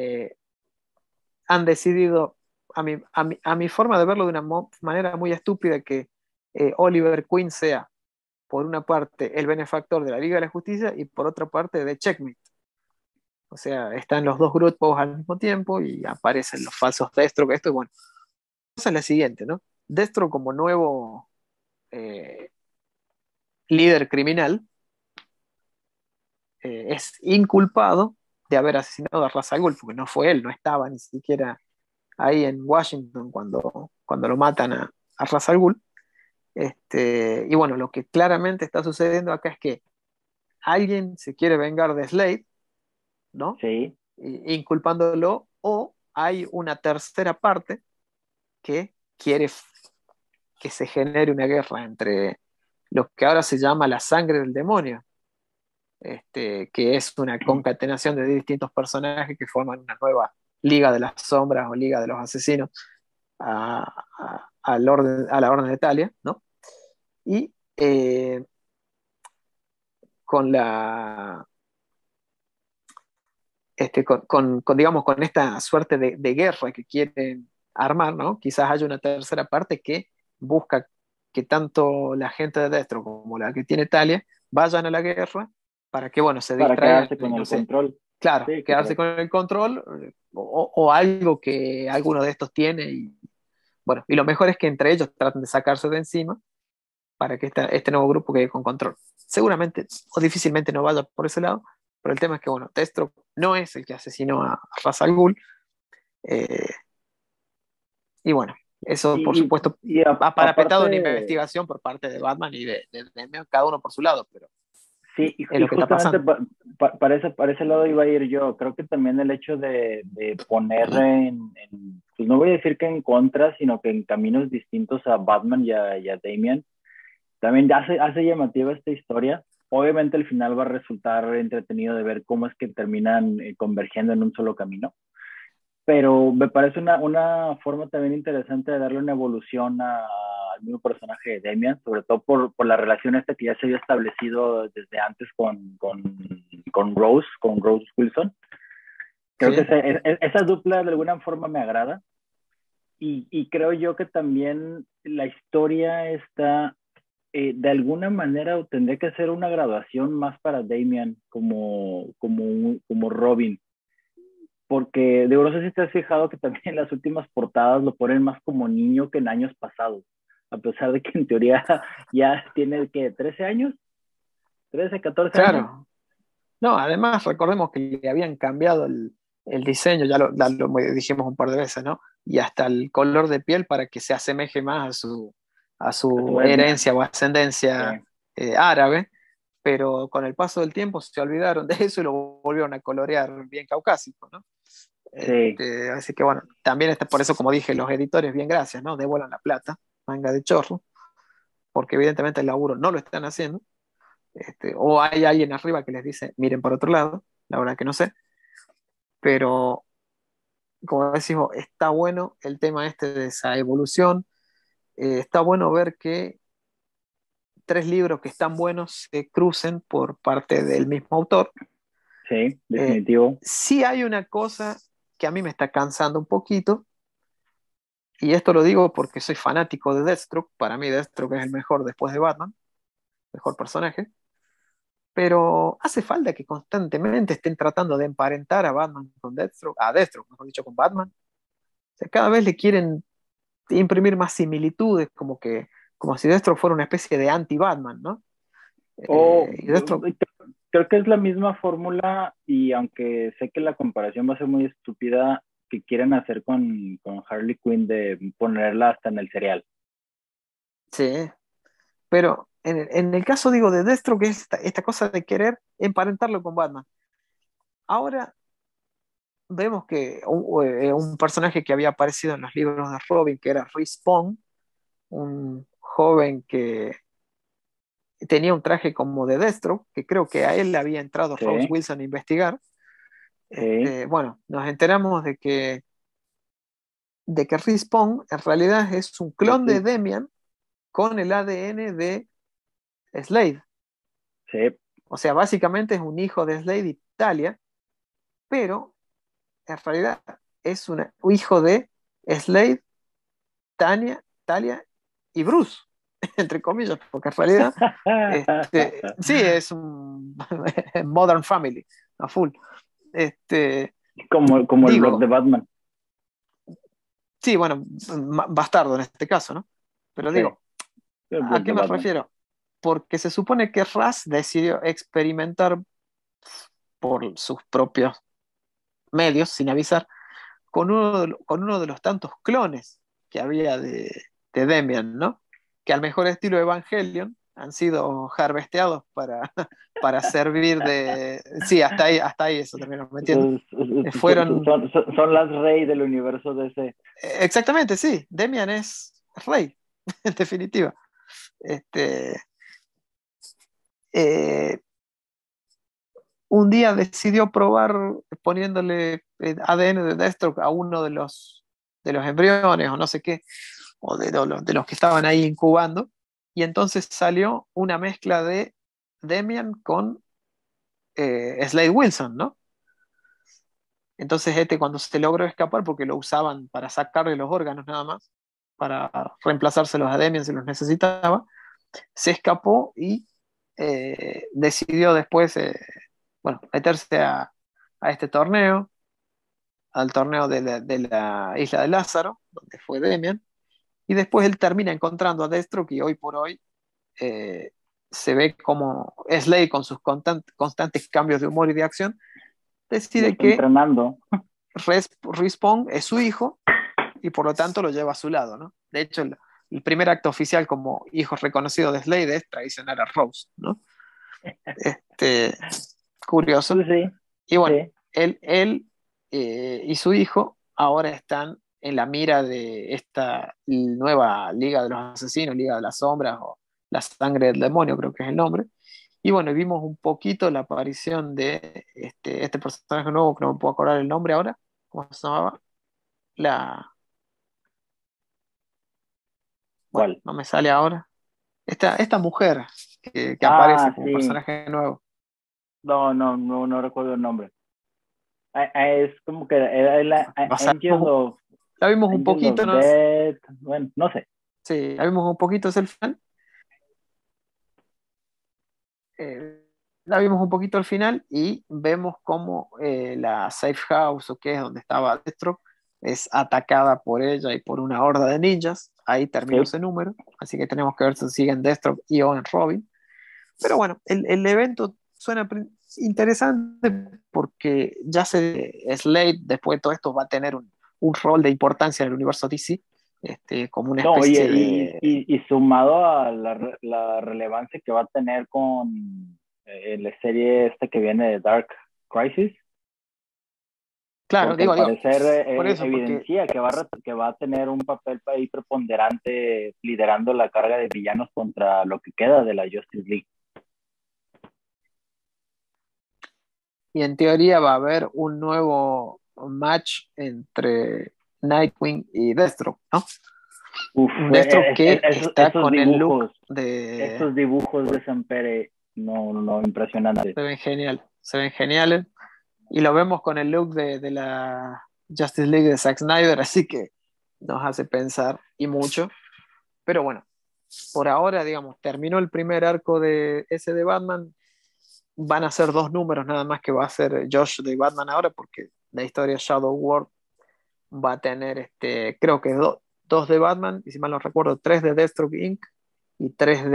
S1: han decidido, a mi forma de verlo de una manera muy estúpida, que Oliver Queen sea, por una parte, el benefactor de la Liga de la Justicia y por otra parte de Checkmate. O sea, están los dos grupos al mismo tiempo y aparecen los falsos Destro, que esto, bueno, la cosa es la siguiente, ¿no? Destro como nuevo eh, líder criminal es inculpado de haber asesinado a Ra's al Ghul, porque no fue él, no estaba ni siquiera ahí en Washington cuando lo matan a Ra's al Ghul. Y bueno, lo que claramente está sucediendo acá es que alguien se quiere vengar de Slade, ¿no?
S2: Sí,
S1: Inculpándolo, o hay una tercera parte que quiere que se genere una guerra entre lo que ahora se llama la sangre del demonio, que es una concatenación de distintos personajes que forman una nueva Liga de las Sombras o Liga de los Asesinos a la Orden de Talia, ¿no? Y con la, digamos, con esta suerte de guerra que quieren armar, ¿no? Quizás haya una tercera parte que busca que tanto la gente de Destro como la que tiene Talia vayan a la guerra para que, bueno, se
S2: para
S1: distraigan
S2: quedarse
S1: y
S2: con
S1: no
S2: el
S1: sé,
S2: control.
S1: claro,
S2: Sí,
S1: quedarse
S2: claro.
S1: con el control o algo que alguno de estos tiene y, bueno, y lo mejor es que entre ellos traten de sacarse de encima para que este nuevo grupo quede con control. Seguramente o difícilmente no vaya por ese lado, pero el tema es que, bueno, Destro no es el que asesinó a Ra's al Ghul, eh, y bueno, eso por
S2: Y,
S1: supuesto ha parapetado una
S2: aparte,
S1: investigación por parte de Batman y cada uno por su lado, pero
S2: sí,
S1: es
S2: y
S1: lo que está
S2: justamente
S1: pasando.
S2: para ese lado iba a ir yo. Creo que también el hecho de poner pues no voy a decir que en contra, sino que en caminos distintos a Batman y a Damian, también hace llamativa esta historia. Obviamente el final va a resultar entretenido de ver cómo es que terminan convergiendo en un solo camino, pero me parece una forma también interesante de darle una evolución al mismo personaje de Damian, sobre todo por la relación esta que ya se había establecido desde antes con Rose Wilson. Creo que
S1: Sí,
S2: esa dupla de alguna forma me agrada y creo yo que también la historia está, de alguna manera tendría que ser una graduación más para Damian como Robin, porque de no sé si te has fijado que también en las últimas portadas lo ponen más como niño que en años pasados, a pesar de que en teoría ya tiene que 13 años, 13 14 años.
S1: claro. No, además recordemos que le habían cambiado el diseño, ya lo dijimos un par de veces, ¿no? Y hasta el color de piel para que se asemeje más a
S2: A su
S1: su
S2: etnia.
S1: herencia o ascendencia
S2: Sí,
S1: árabe, pero con el paso del tiempo se olvidaron de eso y lo volvieron a colorear bien caucásico, ¿no?
S2: sí,
S1: Así que bueno, también está por eso, como dije, los editores, bien gracias, ¿no? Devuelvan la plata, manga de chorro, porque evidentemente el laburo no lo están haciendo, o hay alguien arriba que les dice, miren por otro lado, la verdad que no sé, pero como decimos, está bueno el tema este de esa evolución, está bueno ver que tres libros que están buenos se crucen por parte del mismo autor.
S2: sí,
S1: Eh,
S2: definitivo.
S1: sí hay una cosa que a mí me está cansando un poquito, Y esto lo digo porque soy fanático de Deathstroke. Para mí Deathstroke es el mejor después de Batman, mejor personaje. Pero hace falta que constantemente estén tratando de emparentar a Batman con Deathstroke, a Deathstroke, mejor dicho, con Batman. O sea, cada vez le quieren imprimir más similitudes, como si Deathstroke fuera una especie de anti-Batman, ¿no?
S2: O
S1: Y Deathstroke,
S2: creo que es la misma fórmula y aunque sé que la comparación va a ser muy estúpida, que quieren hacer con Harley Quinn de ponerla hasta en el cereal.
S1: sí, pero en el caso, digo, de Deathstroke es esta cosa de querer emparentarlo con Batman. Ahora vemos que un personaje que había aparecido en los libros de Robin, que era Respawn, un joven que tenía un traje como de Deathstroke, que creo que a él le había entrado Rose
S2: Sí,
S1: Wilson a investigar.
S2: sí,
S1: Bueno, nos enteramos de que Respawn en realidad es un clon de Demian con el ADN de Slade.
S2: sí.
S1: O sea, básicamente es un hijo de Slade y Talia, pero en realidad es un hijo de Slade, Talia y Bruce, entre comillas, porque en realidad sí, es un Modern Family, a full. Este,
S2: Como el Lord de
S1: digo,
S2: Batman.
S1: sí, bueno, bastardo en este caso, ¿no? Pero
S2: Sí,
S1: digo,
S2: el
S1: ¿a
S2: Lord
S1: qué
S2: de
S1: me
S2: Batman.
S1: refiero? Porque se supone que Raz decidió experimentar por sus propios medios, sin avisar, con uno de los tantos clones que había de Demian, ¿no? Que al mejor estilo Evangelion han sido harvesteados para servir de... Sí, hasta ahí eso terminó metiendo. Fueron...
S2: Son las rey del universo de ese.
S1: Exactamente, sí, Demian es rey, en definitiva. Este, eh, un día decidió probar poniéndole ADN de Deathstroke a uno de los embriones o no sé qué, o de los que estaban ahí incubando, y entonces salió una mezcla de Demian con Slade Wilson, ¿no? Entonces cuando se logró escapar, porque lo usaban para sacarle los órganos nada más, para reemplazárselos a Demian si los necesitaba, se escapó y decidió después, bueno, meterse a este torneo, al torneo de la Isla de Lázaro, donde fue Demian, y después él termina encontrando a Deathstroke y hoy por hoy eh, se ve como Slade con sus constantes cambios de humor y de acción,
S2: Lo
S1: decide
S2: está
S1: que
S2: entrenando.
S1: Respawn es su hijo y por lo tanto lo lleva a su lado, ¿no? De hecho, el primer acto oficial como hijo reconocido de Slade es traicionar a Rose, ¿no? Este, curioso.
S2: Pues sí,
S1: Y bueno,
S2: sí.
S1: él y su hijo ahora están en la mira de esta nueva Liga de los Asesinos, Liga de las Sombras o La Sangre del Demonio, creo que es el nombre. Y bueno, vimos un poquito la aparición de este personaje nuevo, que no me puedo acordar el nombre ahora, ¿cómo se llamaba? La, bueno,
S2: ¿Cuál?
S1: no me sale ahora. Esta mujer que aparece
S2: Ah,
S1: como
S2: sí.
S1: personaje nuevo.
S2: No recuerdo el nombre. Es como que era
S1: O sea, la vimos un
S2: Angel of
S1: poquito, ¿no?
S2: Death. Bueno, no sé.
S1: Sí, la vimos un poquito, es el final. eh, la vimos un poquito al final y vemos cómo la safe house, o que es donde estaba Deathstroke, es atacada por ella y por una horda de ninjas. Ahí terminó
S2: Sí.
S1: ese número, así que tenemos que ver si siguen Deathstroke y o en Robin. Pero bueno, el evento suena interesante porque ya Slade, después de todo esto, va a tener un rol de importancia en el universo DC, como una
S2: No, oye,
S1: especie de...
S2: y sumado a la relevancia que va a tener con la serie esta que viene de Dark Crisis,
S1: Claro,
S2: porque al
S1: digo,
S2: parecer
S1: por eso, porque
S2: evidencia que va a tener un papel ahí preponderante liderando la carga de villanos contra lo que queda de la Justice League.
S1: y en teoría va a haber un nuevo match entre Nightwing y Deathstroke, ¿no?
S2: Uf,
S1: Un Deathstroke que está con el look de...
S2: esos dibujos de Sampere, no, impresionantes.
S1: Se ven geniales, y lo vemos con el look de la Justice League de Zack Snyder, así que nos hace pensar y mucho. Pero bueno, por ahora, digamos, terminó el primer arco de ese de Batman. Van a ser 2 números nada más que va a hacer Josh de Batman ahora, porque la historia Shadow World va a tener, creo que 2 de Batman, y si mal no recuerdo, 3 de Deathstroke Inc. y 3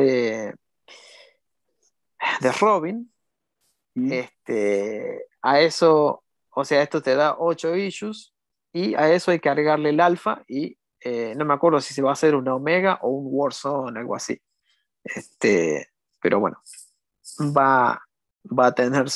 S1: de Robin.
S2: ¿Mm?
S1: A eso, o sea, esto te da 8 issues, y a eso hay que agregarle el alfa, y no me acuerdo si se va a hacer un Omega o un Warzone, algo así. Pero bueno, va, va a tener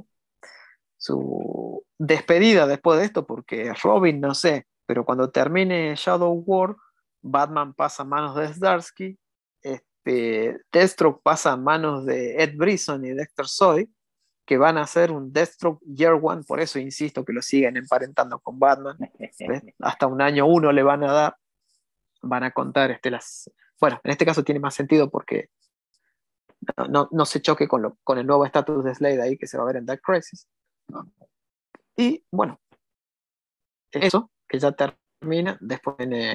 S1: su despedida después de esto, porque Robin, no sé, pero cuando termine Shadow War, Batman pasa a manos de Zdarsky, Deathstroke pasa a manos de Ed Brisson y Dexter Soy, que van a hacer un Deathstroke Year One, por eso insisto que lo siguen emparentando con Batman. ¿Ves? Hasta un año uno le van a dar, van a contar las... Bueno, en este caso tiene más sentido porque no se choque con el nuevo estatus de Slade ahí que se va a ver en Dark Crisis. Y bueno, eso, que ya termina, después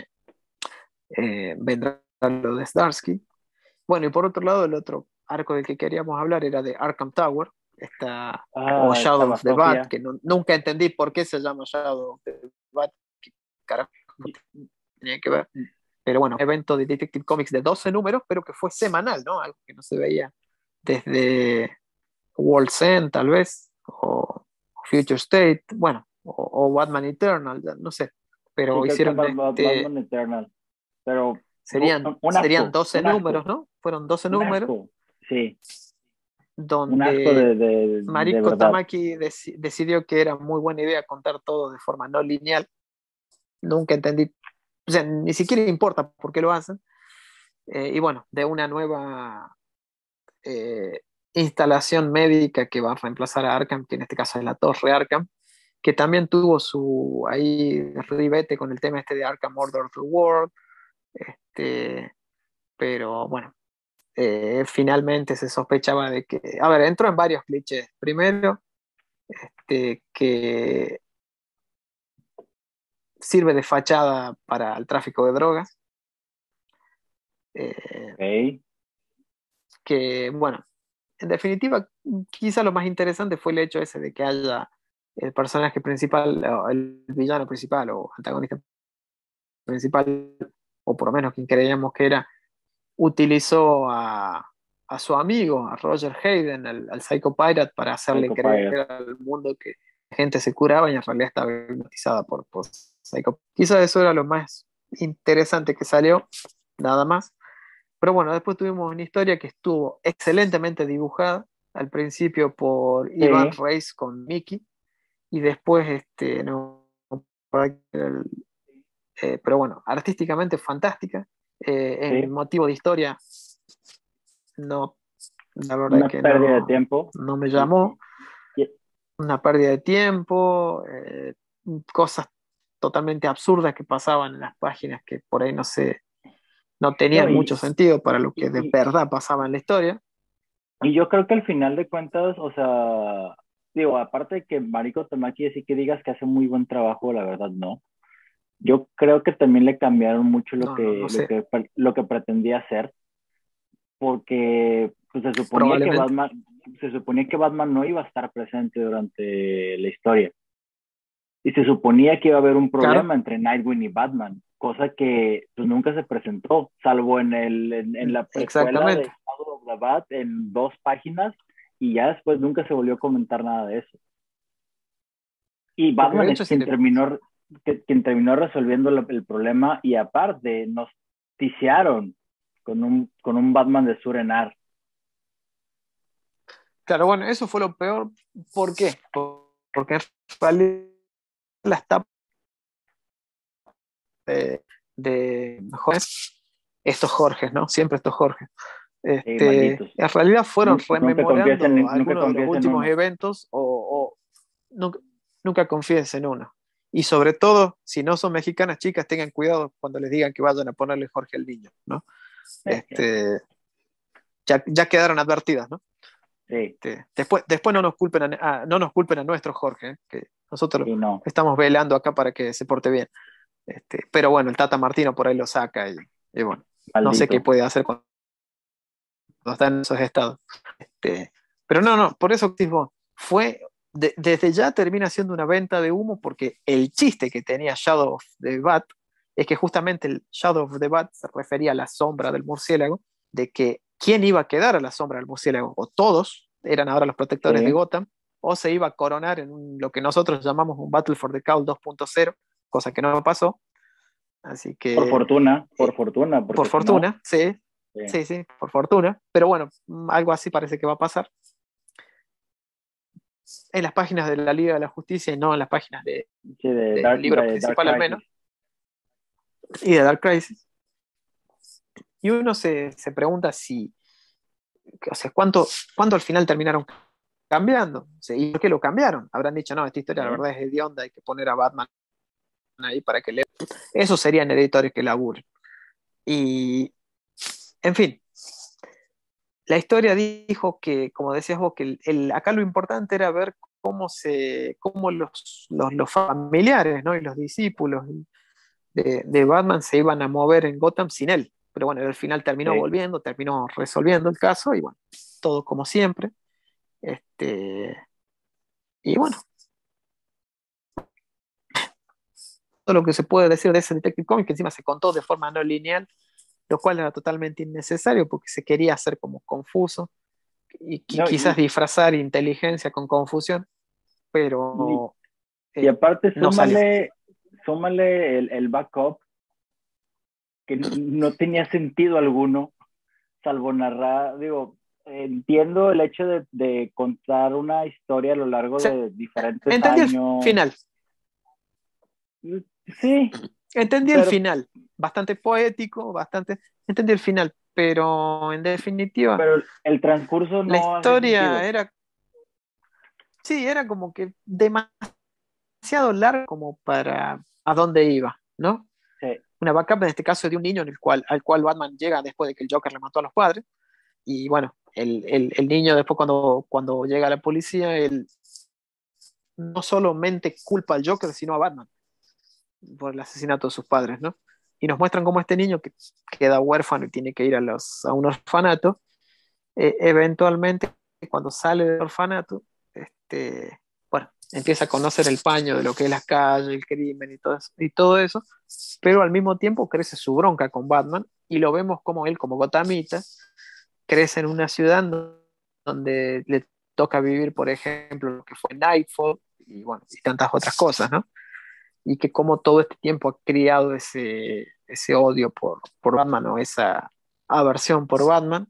S1: vendrá lo de Starsky. Bueno, y por otro lado, el otro arco del que queríamos hablar era de Arkham Tower, o
S2: Esta
S1: Shadow of the Bat,
S2: basofia.
S1: que nunca entendí por qué se llama Shadow of the Bat, qué carajo tenía que ver. Pero bueno, evento de Detective Comics de 12 números, pero que fue semanal, ¿no? Algo que no se veía desde World's End, tal vez, o Future State, bueno, o Batman Eternal, no sé,
S2: Sí,
S1: pero
S2: creo que
S1: hicieron
S2: Batman Eternal. Pero un
S1: serían
S2: asco,
S1: 12
S2: un
S1: números,
S2: asco,
S1: ¿no? Fueron 12
S2: un
S1: números
S2: asco. Sí, un asco
S1: donde
S2: de
S1: Mariko
S2: verdad.
S1: Tamaki decidió que era muy buena idea contar todo de forma no lineal. Nunca entendí, o sea, ni siquiera importa por qué lo hacen. Y bueno, de una nueva eh, instalación médica que va a reemplazar a Arkham, que en este caso es la Torre Arkham, que también tuvo su ahí ribete con el tema de Arkham Order of the World, pero bueno, finalmente se sospechaba de que, a ver, entró en varios clichés. Primero, que sirve de fachada para el tráfico de drogas, eh,
S2: Ok,
S1: que bueno, en definitiva, quizá lo más interesante fue el hecho ese de que haya el personaje principal, o el villano principal o antagonista principal, o por lo menos quien creíamos que era, utilizó a su amigo, a Roger Hayden, al Psycho Pirate, para hacerle
S2: Psycho Pirate.
S1: creer al mundo que la gente se curaba y en realidad estaba hipnotizada por Psycho. Quizá eso era lo más interesante que salió, nada más. Pero bueno, después tuvimos una historia que estuvo excelentemente dibujada, al principio por Ivan
S2: Sí,
S1: Reis con Mickey, y después, no, pero bueno, artísticamente fantástica. En
S2: sí.
S1: motivo de historia, no, la verdad
S2: Una
S1: que
S2: pérdida de tiempo.
S1: no me
S2: Y,
S1: llamó.
S2: y-
S1: Una pérdida de tiempo, cosas totalmente absurdas que pasaban en las páginas que por ahí no
S2: no,
S1: tenían mucho sentido para lo que
S2: y,
S1: de
S2: y,
S1: verdad pasaba en la historia.
S2: y yo creo que al final de cuentas, o sea, digo, aparte de que Mariko Tamaki sí que digas que hace muy buen trabajo, la verdad no. Yo creo que también le cambiaron mucho
S1: No sé,
S2: lo que pretendía hacer, porque pues,
S1: probablemente.
S2: se suponía que Batman no iba a estar presente durante la historia. Y se suponía que iba a haber un
S1: Claro,
S2: problema entre Nightwing y Batman, cosa que pues, nunca se presentó, salvo en la precuela de
S1: exactamente.
S2: Shadow of the Bat en 2 páginas, y ya después nunca se volvió a comentar nada de eso. Y
S1: Porque de
S2: Batman es
S1: hecho, si le
S2: quien terminó resolviendo el problema, y aparte nos ticiaron con un Batman de Surenar.
S1: claro, bueno, eso fue lo peor. ¿Por qué? Porque en realidad las tapas de jóvenes, estos Jorges, ¿no? Siempre estos Jorges.
S2: Malditos.
S1: En realidad fueron rememorando
S2: Nunca
S1: algunos de los
S2: confíes en
S1: últimos
S2: uno.
S1: eventos, o nunca, nunca confíes en uno. Y sobre todo, si no son mexicanas chicas, tengan cuidado cuando les digan que vayan a ponerle Jorge al niño, ¿no? Este, ya quedaron advertidas, ¿no?
S2: Sí,
S1: Después no nos culpen a nuestro Jorge, que nosotros
S2: y no.
S1: estamos velando acá para que se porte bien. Pero bueno, el Tata Martino por ahí lo saca y bueno, no sé qué
S2: Maldito.
S1: puede hacer cuando está en esos estados. Pero no, por eso tipo, desde ya termina siendo una venta de humo porque el chiste que tenía Shadow of the Bat es que justamente el Shadow of the Bat se refería a la sombra del murciélago, de que quién iba a quedar a la sombra del murciélago, o todos eran ahora los protectores de
S2: Sí.
S1: Gotham, o se iba a coronar en lo que nosotros llamamos un Battle for the Cowl 2.0, cosa que no pasó. Así que,
S2: Por
S1: eh,
S2: fortuna,
S1: por
S2: porque si no,
S1: fortuna, sí,
S2: sí.
S1: sí, por fortuna. Pero bueno, algo así parece que va a pasar en las páginas de la Liga de la Justicia y no en las páginas
S2: Sí,
S1: del libro
S2: de Dark
S1: principal al
S2: Crisis.
S1: menos, y de Dark Crisis. Y uno se pregunta o sea, cuánto al final terminaron cambiando. O sea, ¿y por qué lo cambiaron? Habrán dicho, no, esta historia la
S2: Sí.
S1: verdad es hedionda, hay que poner a Batman ahí para que lea. Eso serían editores que laburen. Y, en fin, la historia dijo que, como decías vos, que acá lo importante era ver cómo los familiares, ¿no? Y los discípulos de Batman se iban a mover en Gotham sin él. Pero bueno, al final terminó
S2: Sí.
S1: volviendo, terminó resolviendo el caso y bueno, todo como siempre. Este, y bueno, todo lo que se puede decir de ese Detective Comics, que encima se contó de forma no lineal, lo cual era totalmente innecesario porque se quería hacer como confuso y
S2: No,
S1: quizás disfrazar inteligencia con confusión,
S2: y,
S1: pero
S2: y aparte,
S1: no salió.
S2: súmale el backup, que no tenía sentido alguno, salvo narrar, digo, entiendo el hecho de contar una historia a lo largo
S1: Se-
S2: de diferentes
S1: Entendí el
S2: años.
S1: final,
S2: Sí,
S1: entendí el
S2: pero,
S1: final, bastante poético, entendí el final, pero en definitiva,
S2: pero el transcurso
S1: la
S2: no hace
S1: historia
S2: sentido.
S1: sí, era como que demasiado larga como para a dónde iba, ¿no?
S2: Sí,
S1: Una backup en este caso de un niño al cual Batman llega después de que el Joker le mató a los padres. Y bueno, el niño después cuando llega a la policía, él no solamente culpa al Joker, sino a Batman por el asesinato de sus padres, ¿no? Y nos muestran cómo este niño que queda huérfano y tiene que ir a un orfanato, eventualmente cuando sale del orfanato, bueno, empieza a conocer el paño de lo que es la calle, el crimen y todo eso, pero al mismo tiempo crece su bronca con Batman y lo vemos como él, como Gotamita, crece en una ciudad donde le toca vivir, por ejemplo, lo que fue Nightfall y bueno, y tantas otras cosas, ¿no? Y que como todo este tiempo ha criado ese odio por Batman o esa aversión por Batman.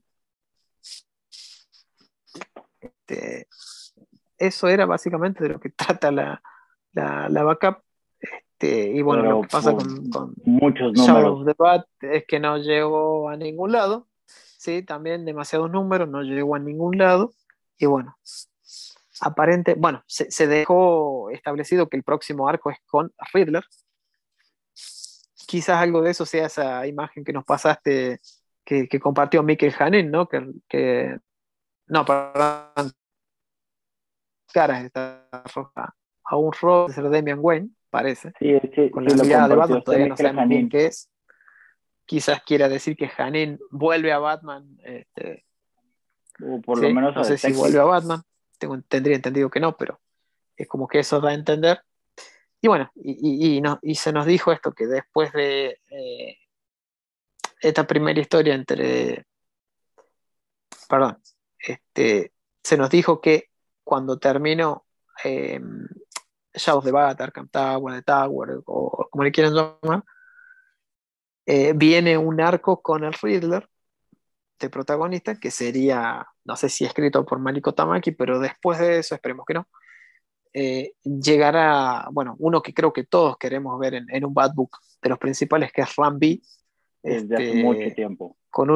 S1: Este, Eso era básicamente de lo que trata la backup. Y bueno, lo que
S2: pero
S1: pasa
S2: por
S1: con
S2: muchos
S1: Shadow
S2: números.
S1: of the Bat es que no llegó a ningún lado. Sí, también demasiados números, no llegó a ningún lado. Y bueno, bueno, se dejó establecido que el próximo arco es con Riddler. Quizás algo de eso sea esa imagen que nos pasaste, que compartió Mikel Janin, ¿no? No, perdón, caras está roja. A un rol de ser Damian Wayne, parece,
S2: Sí, sí,
S1: con
S2: sí
S1: la
S2: lo
S1: mirada de
S2: compartió
S1: Batman,
S2: este
S1: todavía no
S2: Mikel
S1: sabemos bien
S2: Janín.
S1: qué es. Quizás quiera decir que Janin vuelve a Batman,
S2: O por lo
S1: sí,
S2: menos
S1: no
S2: a
S1: sé si
S2: Detective.
S1: vuelve a Batman, tendría entendido que no, pero es como que eso da a entender. Y bueno, no, y se nos dijo esto, que después de esta primera historia perdón, se nos dijo que cuando terminó eh, Shadow of the Bat, Arkham Tower, The Tower, o como le quieran llamar, viene un arco con el Riddler de protagonista, que sería, no sé si escrito por Mariko Tamaki, pero después de eso, esperemos que no, llegará, bueno, uno que creo que todos queremos ver en un bad book de los principales, que es Ram-B,
S2: Desde hace mucho
S1: este,
S2: tiempo.
S1: con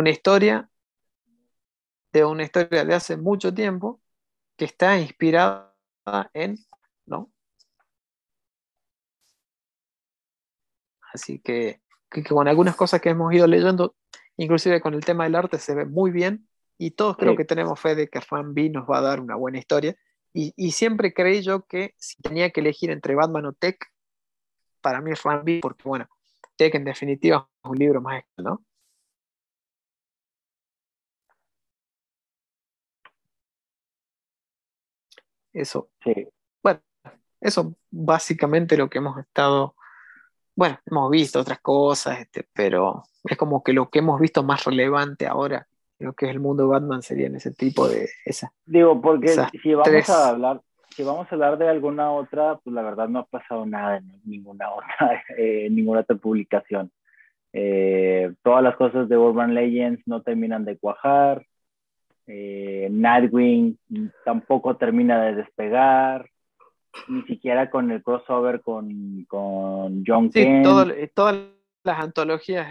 S1: una historia de hace mucho tiempo, que está inspirada en, ¿no? Así que con algunas cosas que hemos ido leyendo, inclusive con el tema del arte, se ve muy bien y todos creo
S2: Sí,
S1: que tenemos fe de que Ram B nos va a dar una buena historia. Y siempre creí yo que si tenía que elegir entre Batman o Tech para mí Rambi, porque bueno, sé que en definitiva es un libro más, ¿no? Eso,
S2: Sí.
S1: bueno, eso básicamente lo que hemos estado, bueno, hemos visto otras cosas, pero es como que lo que hemos visto más relevante ahora, lo que es el mundo de Batman serían ese tipo de,
S2: Digo, porque
S1: esas
S2: si vamos a
S1: tres.
S2: hablar, si vamos a hablar de alguna otra, pues la verdad no ha pasado nada en ninguna otra, en ninguna otra publicación. Todas las cosas de Urban Legends no terminan de cuajar. Nightwing tampoco termina de despegar, ni siquiera con el crossover con John
S1: Sí,
S2: Kent.
S1: todas las antologías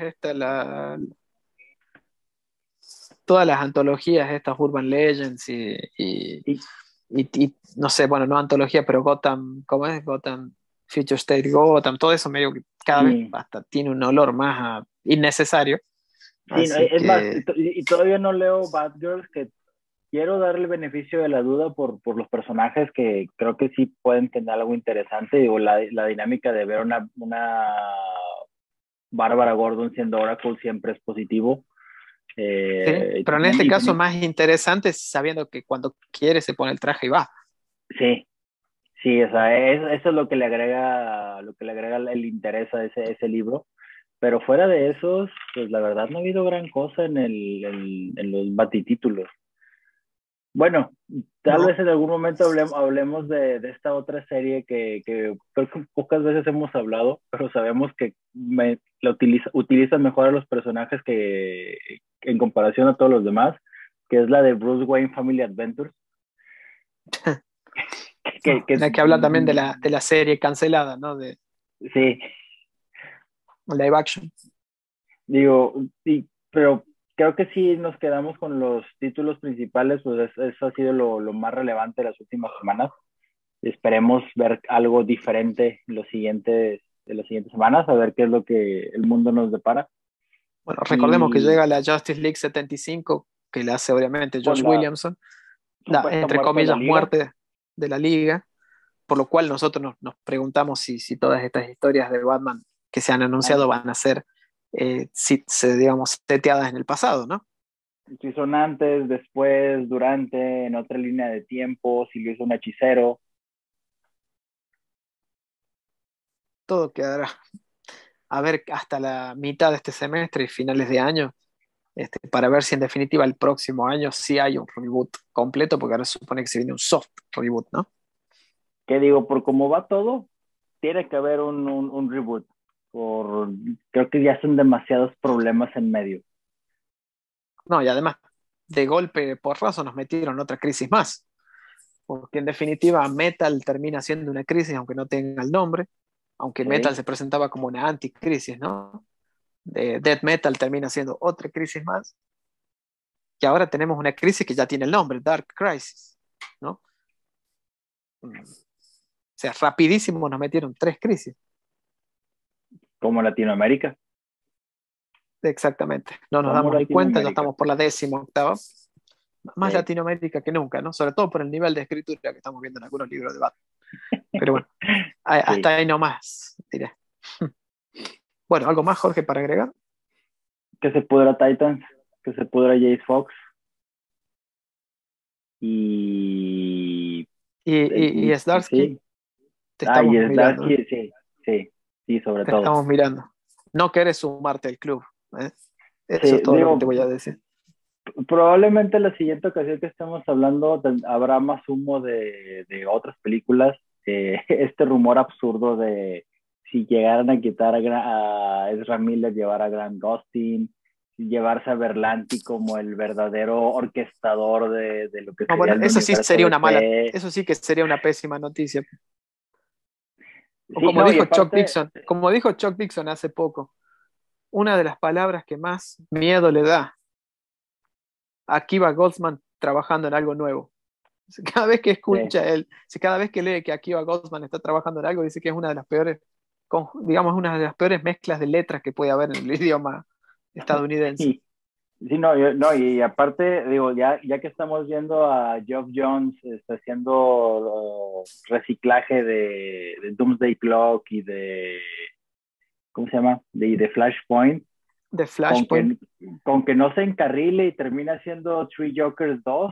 S1: todas las antologías estas Urban Legends
S2: Y,
S1: y no sé, bueno, no antología, pero Gotham, ¿cómo es? Gotham, Future State Gotham, todo eso medio que cada vez
S2: sí,
S1: hasta tiene un olor más innecesario.
S2: sí, no,
S1: Así
S2: es más,
S1: que,
S2: y todavía no leo Batgirls, que quiero darle el beneficio de la duda por los personajes que creo que sí pueden tener algo interesante. Digo, la dinámica de ver una Bárbara Gordon siendo Oracle siempre es positivo.
S1: sí, pero en este caso más interesante sabiendo que cuando quiere se pone el traje y va.
S2: Sí, sí, o sea, eso es lo que le agrega el interés a ese libro. Pero fuera de esos, pues la verdad no ha habido gran cosa en los batitítulos. Bueno, tal vez
S1: No,
S2: en algún momento hablemos de esta otra serie que creo que pocas veces hemos hablado, pero sabemos que utiliza mejor a los personajes que en comparación a todos los demás, que es la de Bruce Wayne Family Adventures. Que,
S1: no.
S2: que
S1: La que habla también de la serie cancelada, ¿no? De
S2: sí,
S1: live action.
S2: digo, sí, pero creo que sí nos quedamos con los títulos principales, pues eso ha sido lo más relevante de las últimas semanas. Esperemos ver algo diferente en las siguientes semanas, a ver qué es lo que el mundo nos depara.
S1: Bueno, recordemos que
S2: Y
S1: llega la Justice League 75, que la hace obviamente
S2: con
S1: Josh
S2: la
S1: Williamson, la,
S2: supuesta
S1: entre
S2: muerte de la
S1: comillas,
S2: liga,
S1: muerte de la liga, por lo cual nosotros nos preguntamos si todas estas historias de Batman que se han anunciado van a ser, digamos, seteadas en el pasado, ¿no?
S2: si son antes, después, durante, en otra línea de tiempo, si lo hizo un hechicero.
S1: Todo quedará a ver hasta la mitad de este semestre y finales de año, para ver si en definitiva el próximo año sí hay un reboot completo, porque ahora se supone que se viene un soft reboot, ¿no?
S2: Que digo, por cómo va todo, tiene que haber un reboot. Creo que ya son demasiados problemas en medio.
S1: No, y además, de golpe, porrazo, nos metieron otra crisis más, porque en definitiva Metal termina siendo una crisis aunque no tenga el nombre, aunque Metal
S2: ¿Sí?
S1: se presentaba como una anticrisis, ¿no? Death Metal termina siendo otra crisis más, y ahora tenemos una crisis que ya tiene el nombre, Dark Crisis, ¿no? O sea, rapidísimo nos metieron tres crisis.
S2: Como Latinoamérica.
S1: Exactamente, no nos
S2: Como
S1: damos ni cuenta, ya
S2: Latinoamérica.
S1: estamos por la 18ª, más
S2: Sí.
S1: Latinoamérica que nunca, ¿no? Sobre todo por el nivel de escritura que estamos viendo en algunos libros de Batman. Pero bueno,
S2: Sí.
S1: hasta ahí nomás, diré. Bueno, ¿algo más, Jorge, para agregar?
S2: Que se pudra Titans, que se pudra Jace Fox. Y,
S1: Y Starsky,
S2: sí.
S1: te
S2: Y
S1: estamos
S2: el
S1: mirando, ¿eh?
S2: Darky, sí, sí, sí, sobre
S1: Te
S2: todo.
S1: estamos mirando. No querés sumarte al club, ¿eh? Eso
S2: Sí,
S1: es todo lo que te
S2: digo,
S1: voy a decir.
S2: probablemente la siguiente ocasión que estemos hablando habrá más humo de otras películas. Este rumor absurdo de si llegaran a quitar a Ezra Miller, llevar a Grant Gustin, llevarse a Berlanti como el verdadero orquestador de lo que
S1: No,
S2: sería
S1: bueno,
S2: el
S1: eso sí
S2: universo
S1: sería una mala,
S2: DC.
S1: eso sí que sería una pésima noticia. O
S2: Sí, no, y aparte,
S1: Como dijo Chuck Dixon hace poco, una de las palabras que más miedo le da a Akiva Goldsman trabajando en algo nuevo. Cada vez que
S2: sí,
S1: escucha él, cada vez que lee que Akiva Goldsman está trabajando en algo, dice que es una de las peores, digamos, una de las peores mezclas de letras que puede haber en el idioma estadounidense.
S2: sí, sí, no, no, y aparte, digo, ya que estamos viendo a Geoff Jones haciendo reciclaje de Doomsday Clock y de ¿cómo se llama? De Flashpoint,
S1: de Flashpoint.
S2: con que no se encarrile y termina siendo Three Jokers 2.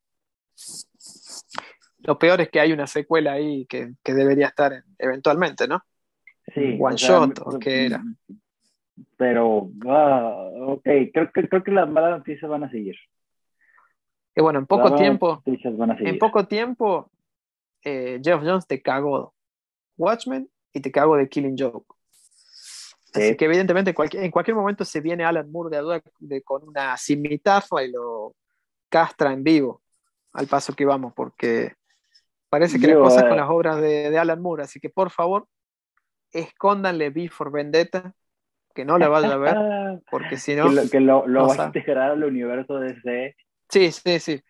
S1: Lo peor es que hay una secuela ahí que debería estar eventualmente, ¿no?
S2: Sí,
S1: One
S2: o sea,
S1: shot, ¿o qué era?
S2: pero, ok, creo que las malas noticias van a seguir.
S1: Y bueno,
S2: Las malas noticias van a
S1: en
S2: seguir.
S1: poco tiempo, Geoff Jones te cagó Watchmen y te cagó de Killing Joke. Así
S2: Sí.
S1: que evidentemente en cualquier momento se viene Alan Moore con una cimitarra y lo castra en vivo, al paso que vamos, porque parece que las
S2: Digo,
S1: cosas con las obras de Alan Moore, así que por favor, escóndanle V for Vendetta, que no la vaya a ver, porque si no,
S2: que lo
S1: no
S2: va a
S1: sabe.
S2: integrar al universo de DC.
S1: Sí, sí, sí.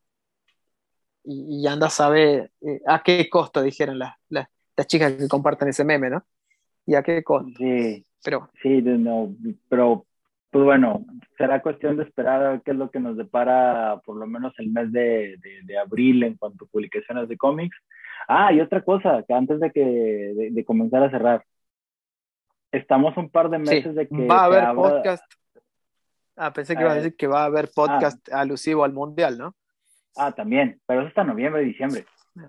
S1: Y anda a saber a qué costo, dijeron las chicas que comparten ese meme, ¿no? Y a qué costo.
S2: Sí,
S1: Pero
S2: sí, no, pero pues bueno, será cuestión de esperar a ver qué es lo que nos depara por lo menos el mes de abril en cuanto a publicaciones de cómics. Ah, y otra cosa, que antes de comenzar a cerrar, estamos un par de
S1: sí,
S2: meses de
S1: va
S2: que
S1: a
S2: se
S1: haber
S2: abra.
S1: podcast. Ah, pensé que iba a decir que va a haber
S2: Ah,
S1: podcast alusivo al mundial, ¿no?
S2: también, pero eso hasta noviembre, diciembre.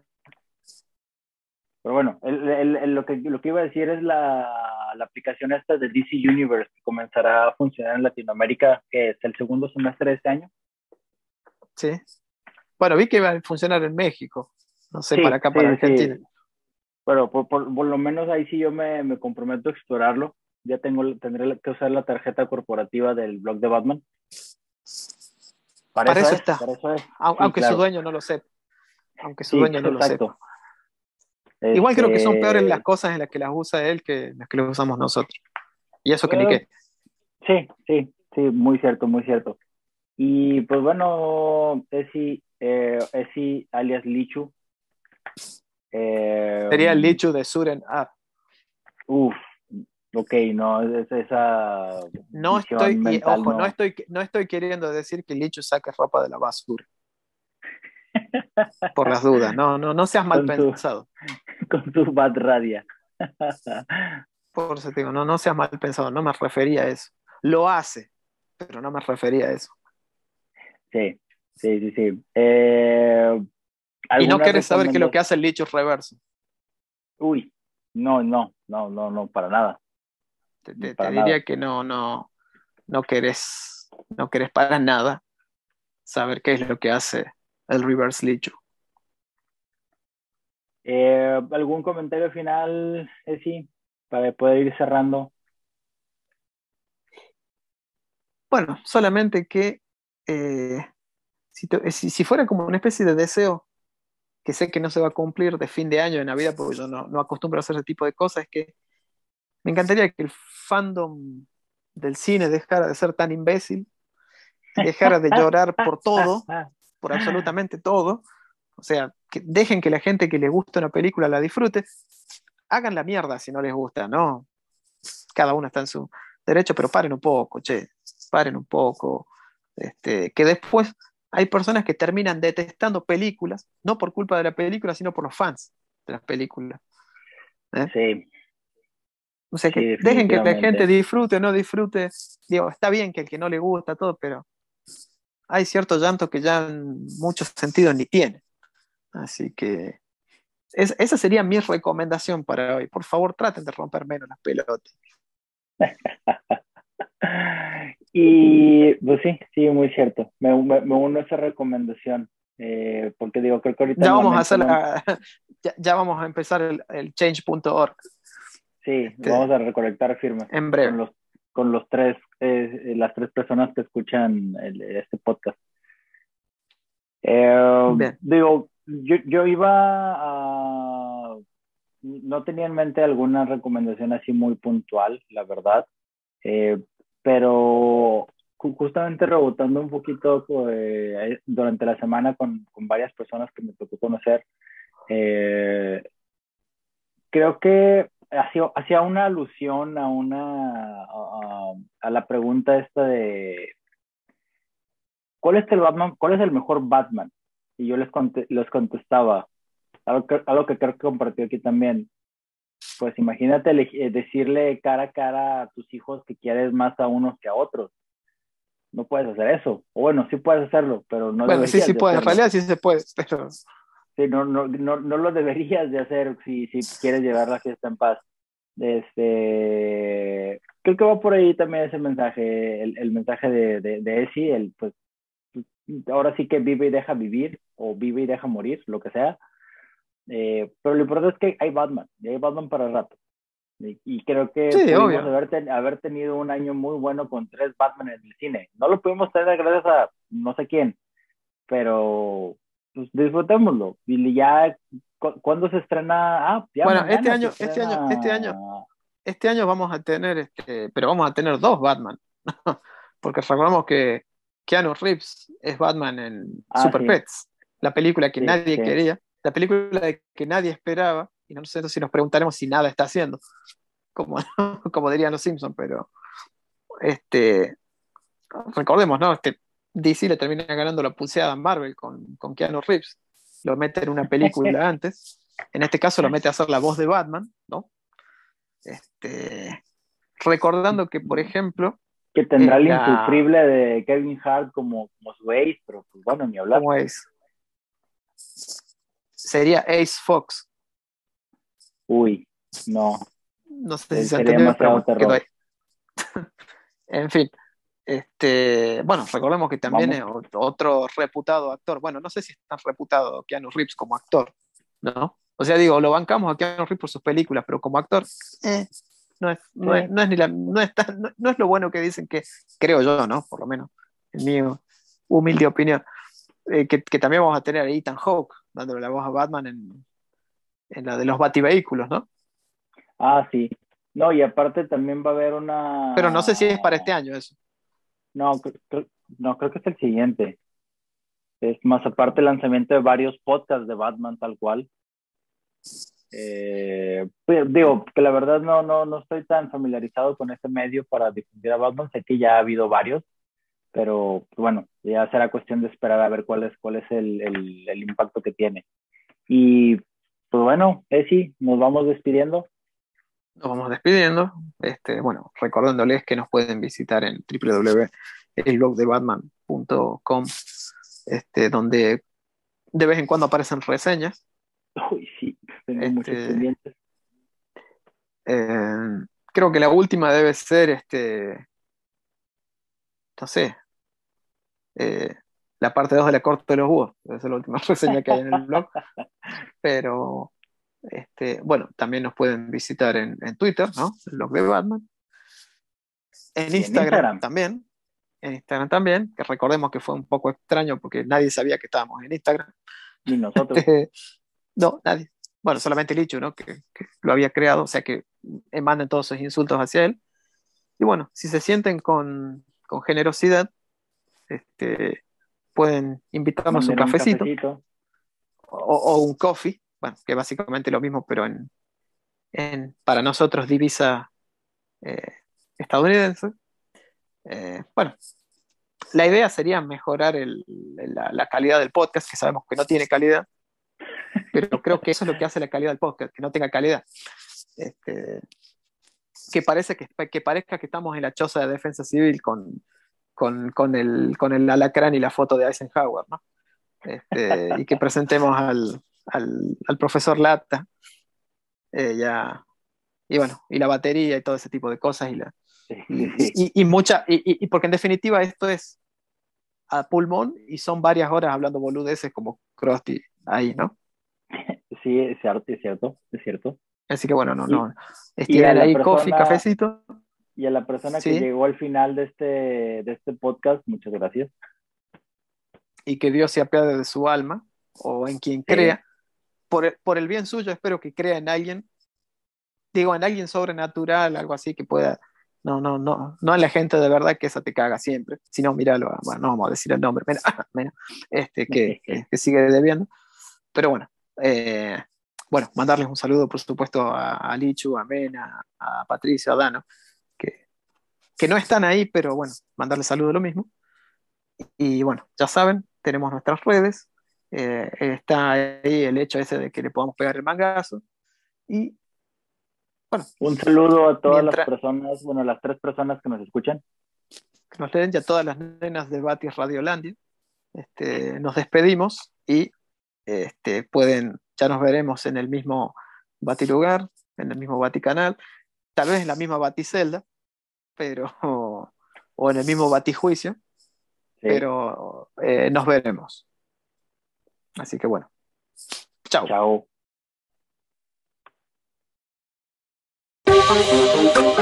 S2: Pero bueno, lo que iba a decir es la aplicación esta de DC Universe que comenzará a funcionar en Latinoamérica, que es el segundo semestre de este año.
S1: Sí. Bueno, vi que iba a funcionar en México. No sé, para
S2: Sí,
S1: acá, para
S2: sí,
S1: Argentina.
S2: sí. Pero por lo menos ahí sí yo me comprometo a explorarlo. Ya tendré que usar la tarjeta corporativa del blog de Batman.
S1: Para eso está.
S2: Para eso es. Sí,
S1: Aunque su
S2: claro.
S1: dueño no lo sepa. Aunque su
S2: Sí,
S1: dueño no lo sepa.
S2: exacto.
S1: Igual creo que son peores las
S2: Este,
S1: cosas en las que las usa él que las que las usamos nosotros. Y eso que ni
S2: eh,
S1: qué.
S2: sí, sí, sí, muy cierto, muy cierto. Y pues bueno, Esi alias Lichu. Eh,
S1: Sería el Lichu de Suren. Ah,
S2: uf, ok, no, esa
S1: no estoy,
S2: visión
S1: y
S2: mental
S1: ojo,
S2: no.
S1: no estoy queriendo decir que Lichu saque ropa de la basura. Por las dudas. No, no, no seas mal
S2: con su,
S1: pensado.
S2: con su Bad Radia.
S1: Por eso te digo, no, no seas mal pensado. No me refería a eso. Lo hace, pero no me refería a eso.
S2: Sí, sí, sí, sí.
S1: Y no
S2: ¿Alguna
S1: querés saber qué es lo que
S2: recomendación?
S1: hace el Lichu reverso.
S2: Uy, no, no, no, no, no, para nada,
S1: Te
S2: para nada.
S1: diría que no, no, no querés para nada saber qué es lo que hace el reverse Lichu.
S2: ¿Algún comentario final, sí, para poder ir cerrando?
S1: Bueno, solamente que si fuera como una especie de deseo que sé que no se va a cumplir de fin de año, de Navidad, porque yo no acostumbro a hacer ese tipo de cosas, es que me encantaría que el fandom del cine dejara de ser tan imbécil y dejara de llorar por todo, por absolutamente todo. O sea, que dejen que la gente que le gusta una película la disfrute, hagan la mierda si no les gusta, ¿no? Cada uno está en su derecho, pero paren un poco, che, paren un poco. Que después hay personas que terminan detestando películas, no por culpa de la película, sino por los fans de las películas. ¿Eh?
S2: Sí,
S1: O sea,
S2: sí,
S1: que dejen que la gente
S2: definitivamente.
S1: disfrute o no disfrute. Digo, está bien que el que no le gusta todo, pero hay cierto llanto que ya en muchos sentidos ni tiene. Así que esa sería mi recomendación para hoy. Por favor, traten de romper menos las pelotas.
S2: Y pues sí, sí, muy cierto. Me uno a esa recomendación. Porque digo, creo que ahorita
S1: Ya
S2: en la
S1: vamos a
S2: mente
S1: hacer
S2: no.
S1: ya vamos a empezar el change.org
S2: Sí, vamos a recolectar firmas
S1: en
S2: con
S1: breve.
S2: los tres, las tres personas que escuchan este podcast.
S1: Bien.
S2: Digo, yo iba a, no tenía en mente alguna recomendación así muy puntual, la verdad. Eh, pero justamente rebotando un poquito durante la semana con varias personas que me tocó conocer, eh, creo que hacía una alusión a la pregunta esta de ¿cuál es el Batman? ¿Cuál es el mejor Batman? Y yo les contestaba, algo que creo que compartió aquí también. pues imagínate decirle cara a cara a tus hijos que quieres más a unos que a otros. No puedes hacer eso. O bueno, sí puedes hacerlo, pero no
S1: Bueno, sí,
S2: deberías
S1: sí
S2: de
S1: puede, en
S2: hacerlo.
S1: realidad sí se puede, pero
S2: Sí, no lo deberías de hacer si quieres llevar la fiesta en paz. Creo que va por ahí también ese mensaje, el mensaje de Esi, pues ahora sí que vive y deja vivir, o vive y deja morir, lo que sea. Pero lo importante es que hay Batman, y hay Batman para rato. Y creo que
S1: sí,
S2: pudimos
S1: obvio.
S2: haber tenido un año muy bueno con 3 Batman en el cine. No lo pudimos tener gracias a no sé quién, pero pues, disfrutémoslo. Y ya, ¿cuándo se estrena? Ah, ya
S1: Bueno,
S2: mañana se estrena.
S1: este año vamos a tener, pero vamos a tener dos Batman, porque recordamos que Keanu Reeves es Batman en
S2: Ah,
S1: Super
S2: sí,
S1: Pets, la película que
S2: sí,
S1: nadie
S2: sí.
S1: quería, la película que nadie esperaba, y no sé si nos preguntaremos si nada está haciendo, como, como dirían los Simpsons, pero este, recordemos, ¿no? DC le termina ganando la pulseada a Marvel con Keanu Reeves, lo mete en una película antes, en este caso lo mete a hacer la voz de Batman, ¿no? Este, recordando que, por ejemplo,
S2: Que tendrá
S1: en
S2: el
S1: la,
S2: insufrible de Kevin Hart como su ace, pero pues bueno, ni hablar.
S1: ¿cómo es? Sería Ace Fox.
S2: Uy, no,
S1: No sé si se
S2: sería
S1: entendió, pero
S2: demasiado
S1: bueno, quedó ahí.
S2: terror.
S1: En fin, bueno, recordemos que también
S2: Vamos,
S1: es otro reputado actor. Bueno, no sé si es tan reputado Keanu Reeves como actor, ¿no? O sea, digo, lo bancamos a Keanu Reeves por sus películas, pero como actor,
S2: sí.
S1: no es ni no es no es lo bueno que dicen que, creo yo, ¿no? Por lo menos, en mi humilde opinión. Que también vamos a tener a Ethan Hawke dándole la voz a Batman en la de los bativehículos, ¿no?
S2: Ah, sí. No, y aparte también va a haber
S1: Pero no sé si es para
S2: una.
S1: este año eso.
S2: No, no, creo que es el siguiente. Es más aparte el lanzamiento de varios podcasts de Batman tal cual. Pues, digo que la verdad no estoy tan familiarizado con este medio para difundir a Batman. Sé que ya ha habido varios, pero pues, bueno, ya será cuestión de esperar a ver cuál es el impacto que tiene. Y pues bueno, Esi, nos vamos despidiendo.
S1: Nos vamos despidiendo. Bueno, recordándoles que nos pueden visitar en www.elblogdebatman.com, donde de vez en cuando aparecen reseñas.
S2: Uy, sí, tengo muchos
S1: Este,
S2: pendientes.
S1: eh, creo que la última debe ser, no sé, eh, la parte 2 de la corte de los búhos. Debe ser la última reseña que hay en el blog. Pero bueno, también nos pueden visitar en Twitter, ¿no? El blog de Batman. En
S2: Y en
S1: Instagram
S2: Instagram,
S1: también. En Instagram también, que recordemos que fue un poco extraño porque nadie sabía que estábamos en Instagram.
S2: ni nosotros.
S1: Este, no, nadie. Bueno, solamente Lichu, ¿no? Que lo había creado, o sea que manden todos sus insultos hacia él. Y bueno, si se sienten con generosidad, pueden invitarnos un
S2: Manden un
S1: cafecito
S2: cafecito.
S1: o un coffee, bueno, que básicamente lo mismo, pero para nosotros divisa eh, estadounidense. Bueno, la idea sería mejorar la calidad del podcast, que sabemos que no tiene calidad, pero creo que eso es lo que hace la calidad del podcast, que no tenga calidad. Este, que parezca que estamos en la choza de defensa civil con el alacrán y la foto de Eisenhower, ¿no? Y que presentemos al profesor Latta, ya, y bueno, y la batería y todo ese tipo de cosas,
S2: Sí, sí, sí.
S1: y porque en definitiva esto es a pulmón y son varias horas hablando boludeces como Krusty ahí, ¿no?
S2: Sí, es cierto, es cierto, es cierto.
S1: Así que bueno,
S2: Y, y a
S1: estiren
S2: la
S1: ahí coffee,
S2: persona,
S1: cafecito,
S2: y a la persona que
S1: sí,
S2: llegó al final de este podcast, muchas gracias.
S1: y que Dios se apiade de su alma o en quien
S2: Sí,
S1: crea. Por el bien suyo, espero que crea en alguien, digo, en alguien sobrenatural, algo así que pueda. No en la gente de verdad que esa te caga siempre, sino míralo, bueno, no vamos a decir el nombre, menos, que sigue debiendo. Pero bueno, mandarles un saludo, por supuesto, a Lichu, a Mena, a Patricio, a Dano, que, que no están ahí, pero bueno, mandarles saludo lo mismo. Y bueno, ya saben, tenemos nuestras redes, está ahí el hecho ese de que le podamos pegar el mangazo. Y Bueno,
S2: Un saludo a todas las
S1: mientras
S2: personas, bueno, las 3 personas que nos escuchan.
S1: nos leen ya todas las nenas de Batis Radiolandia, nos despedimos y ya nos veremos en el mismo Batilugar, en el mismo Baticanal, tal vez en la misma Baticelda, pero, o en el mismo Batijuicio,
S2: Sí,
S1: pero nos veremos. Así que bueno, chao.
S2: chao.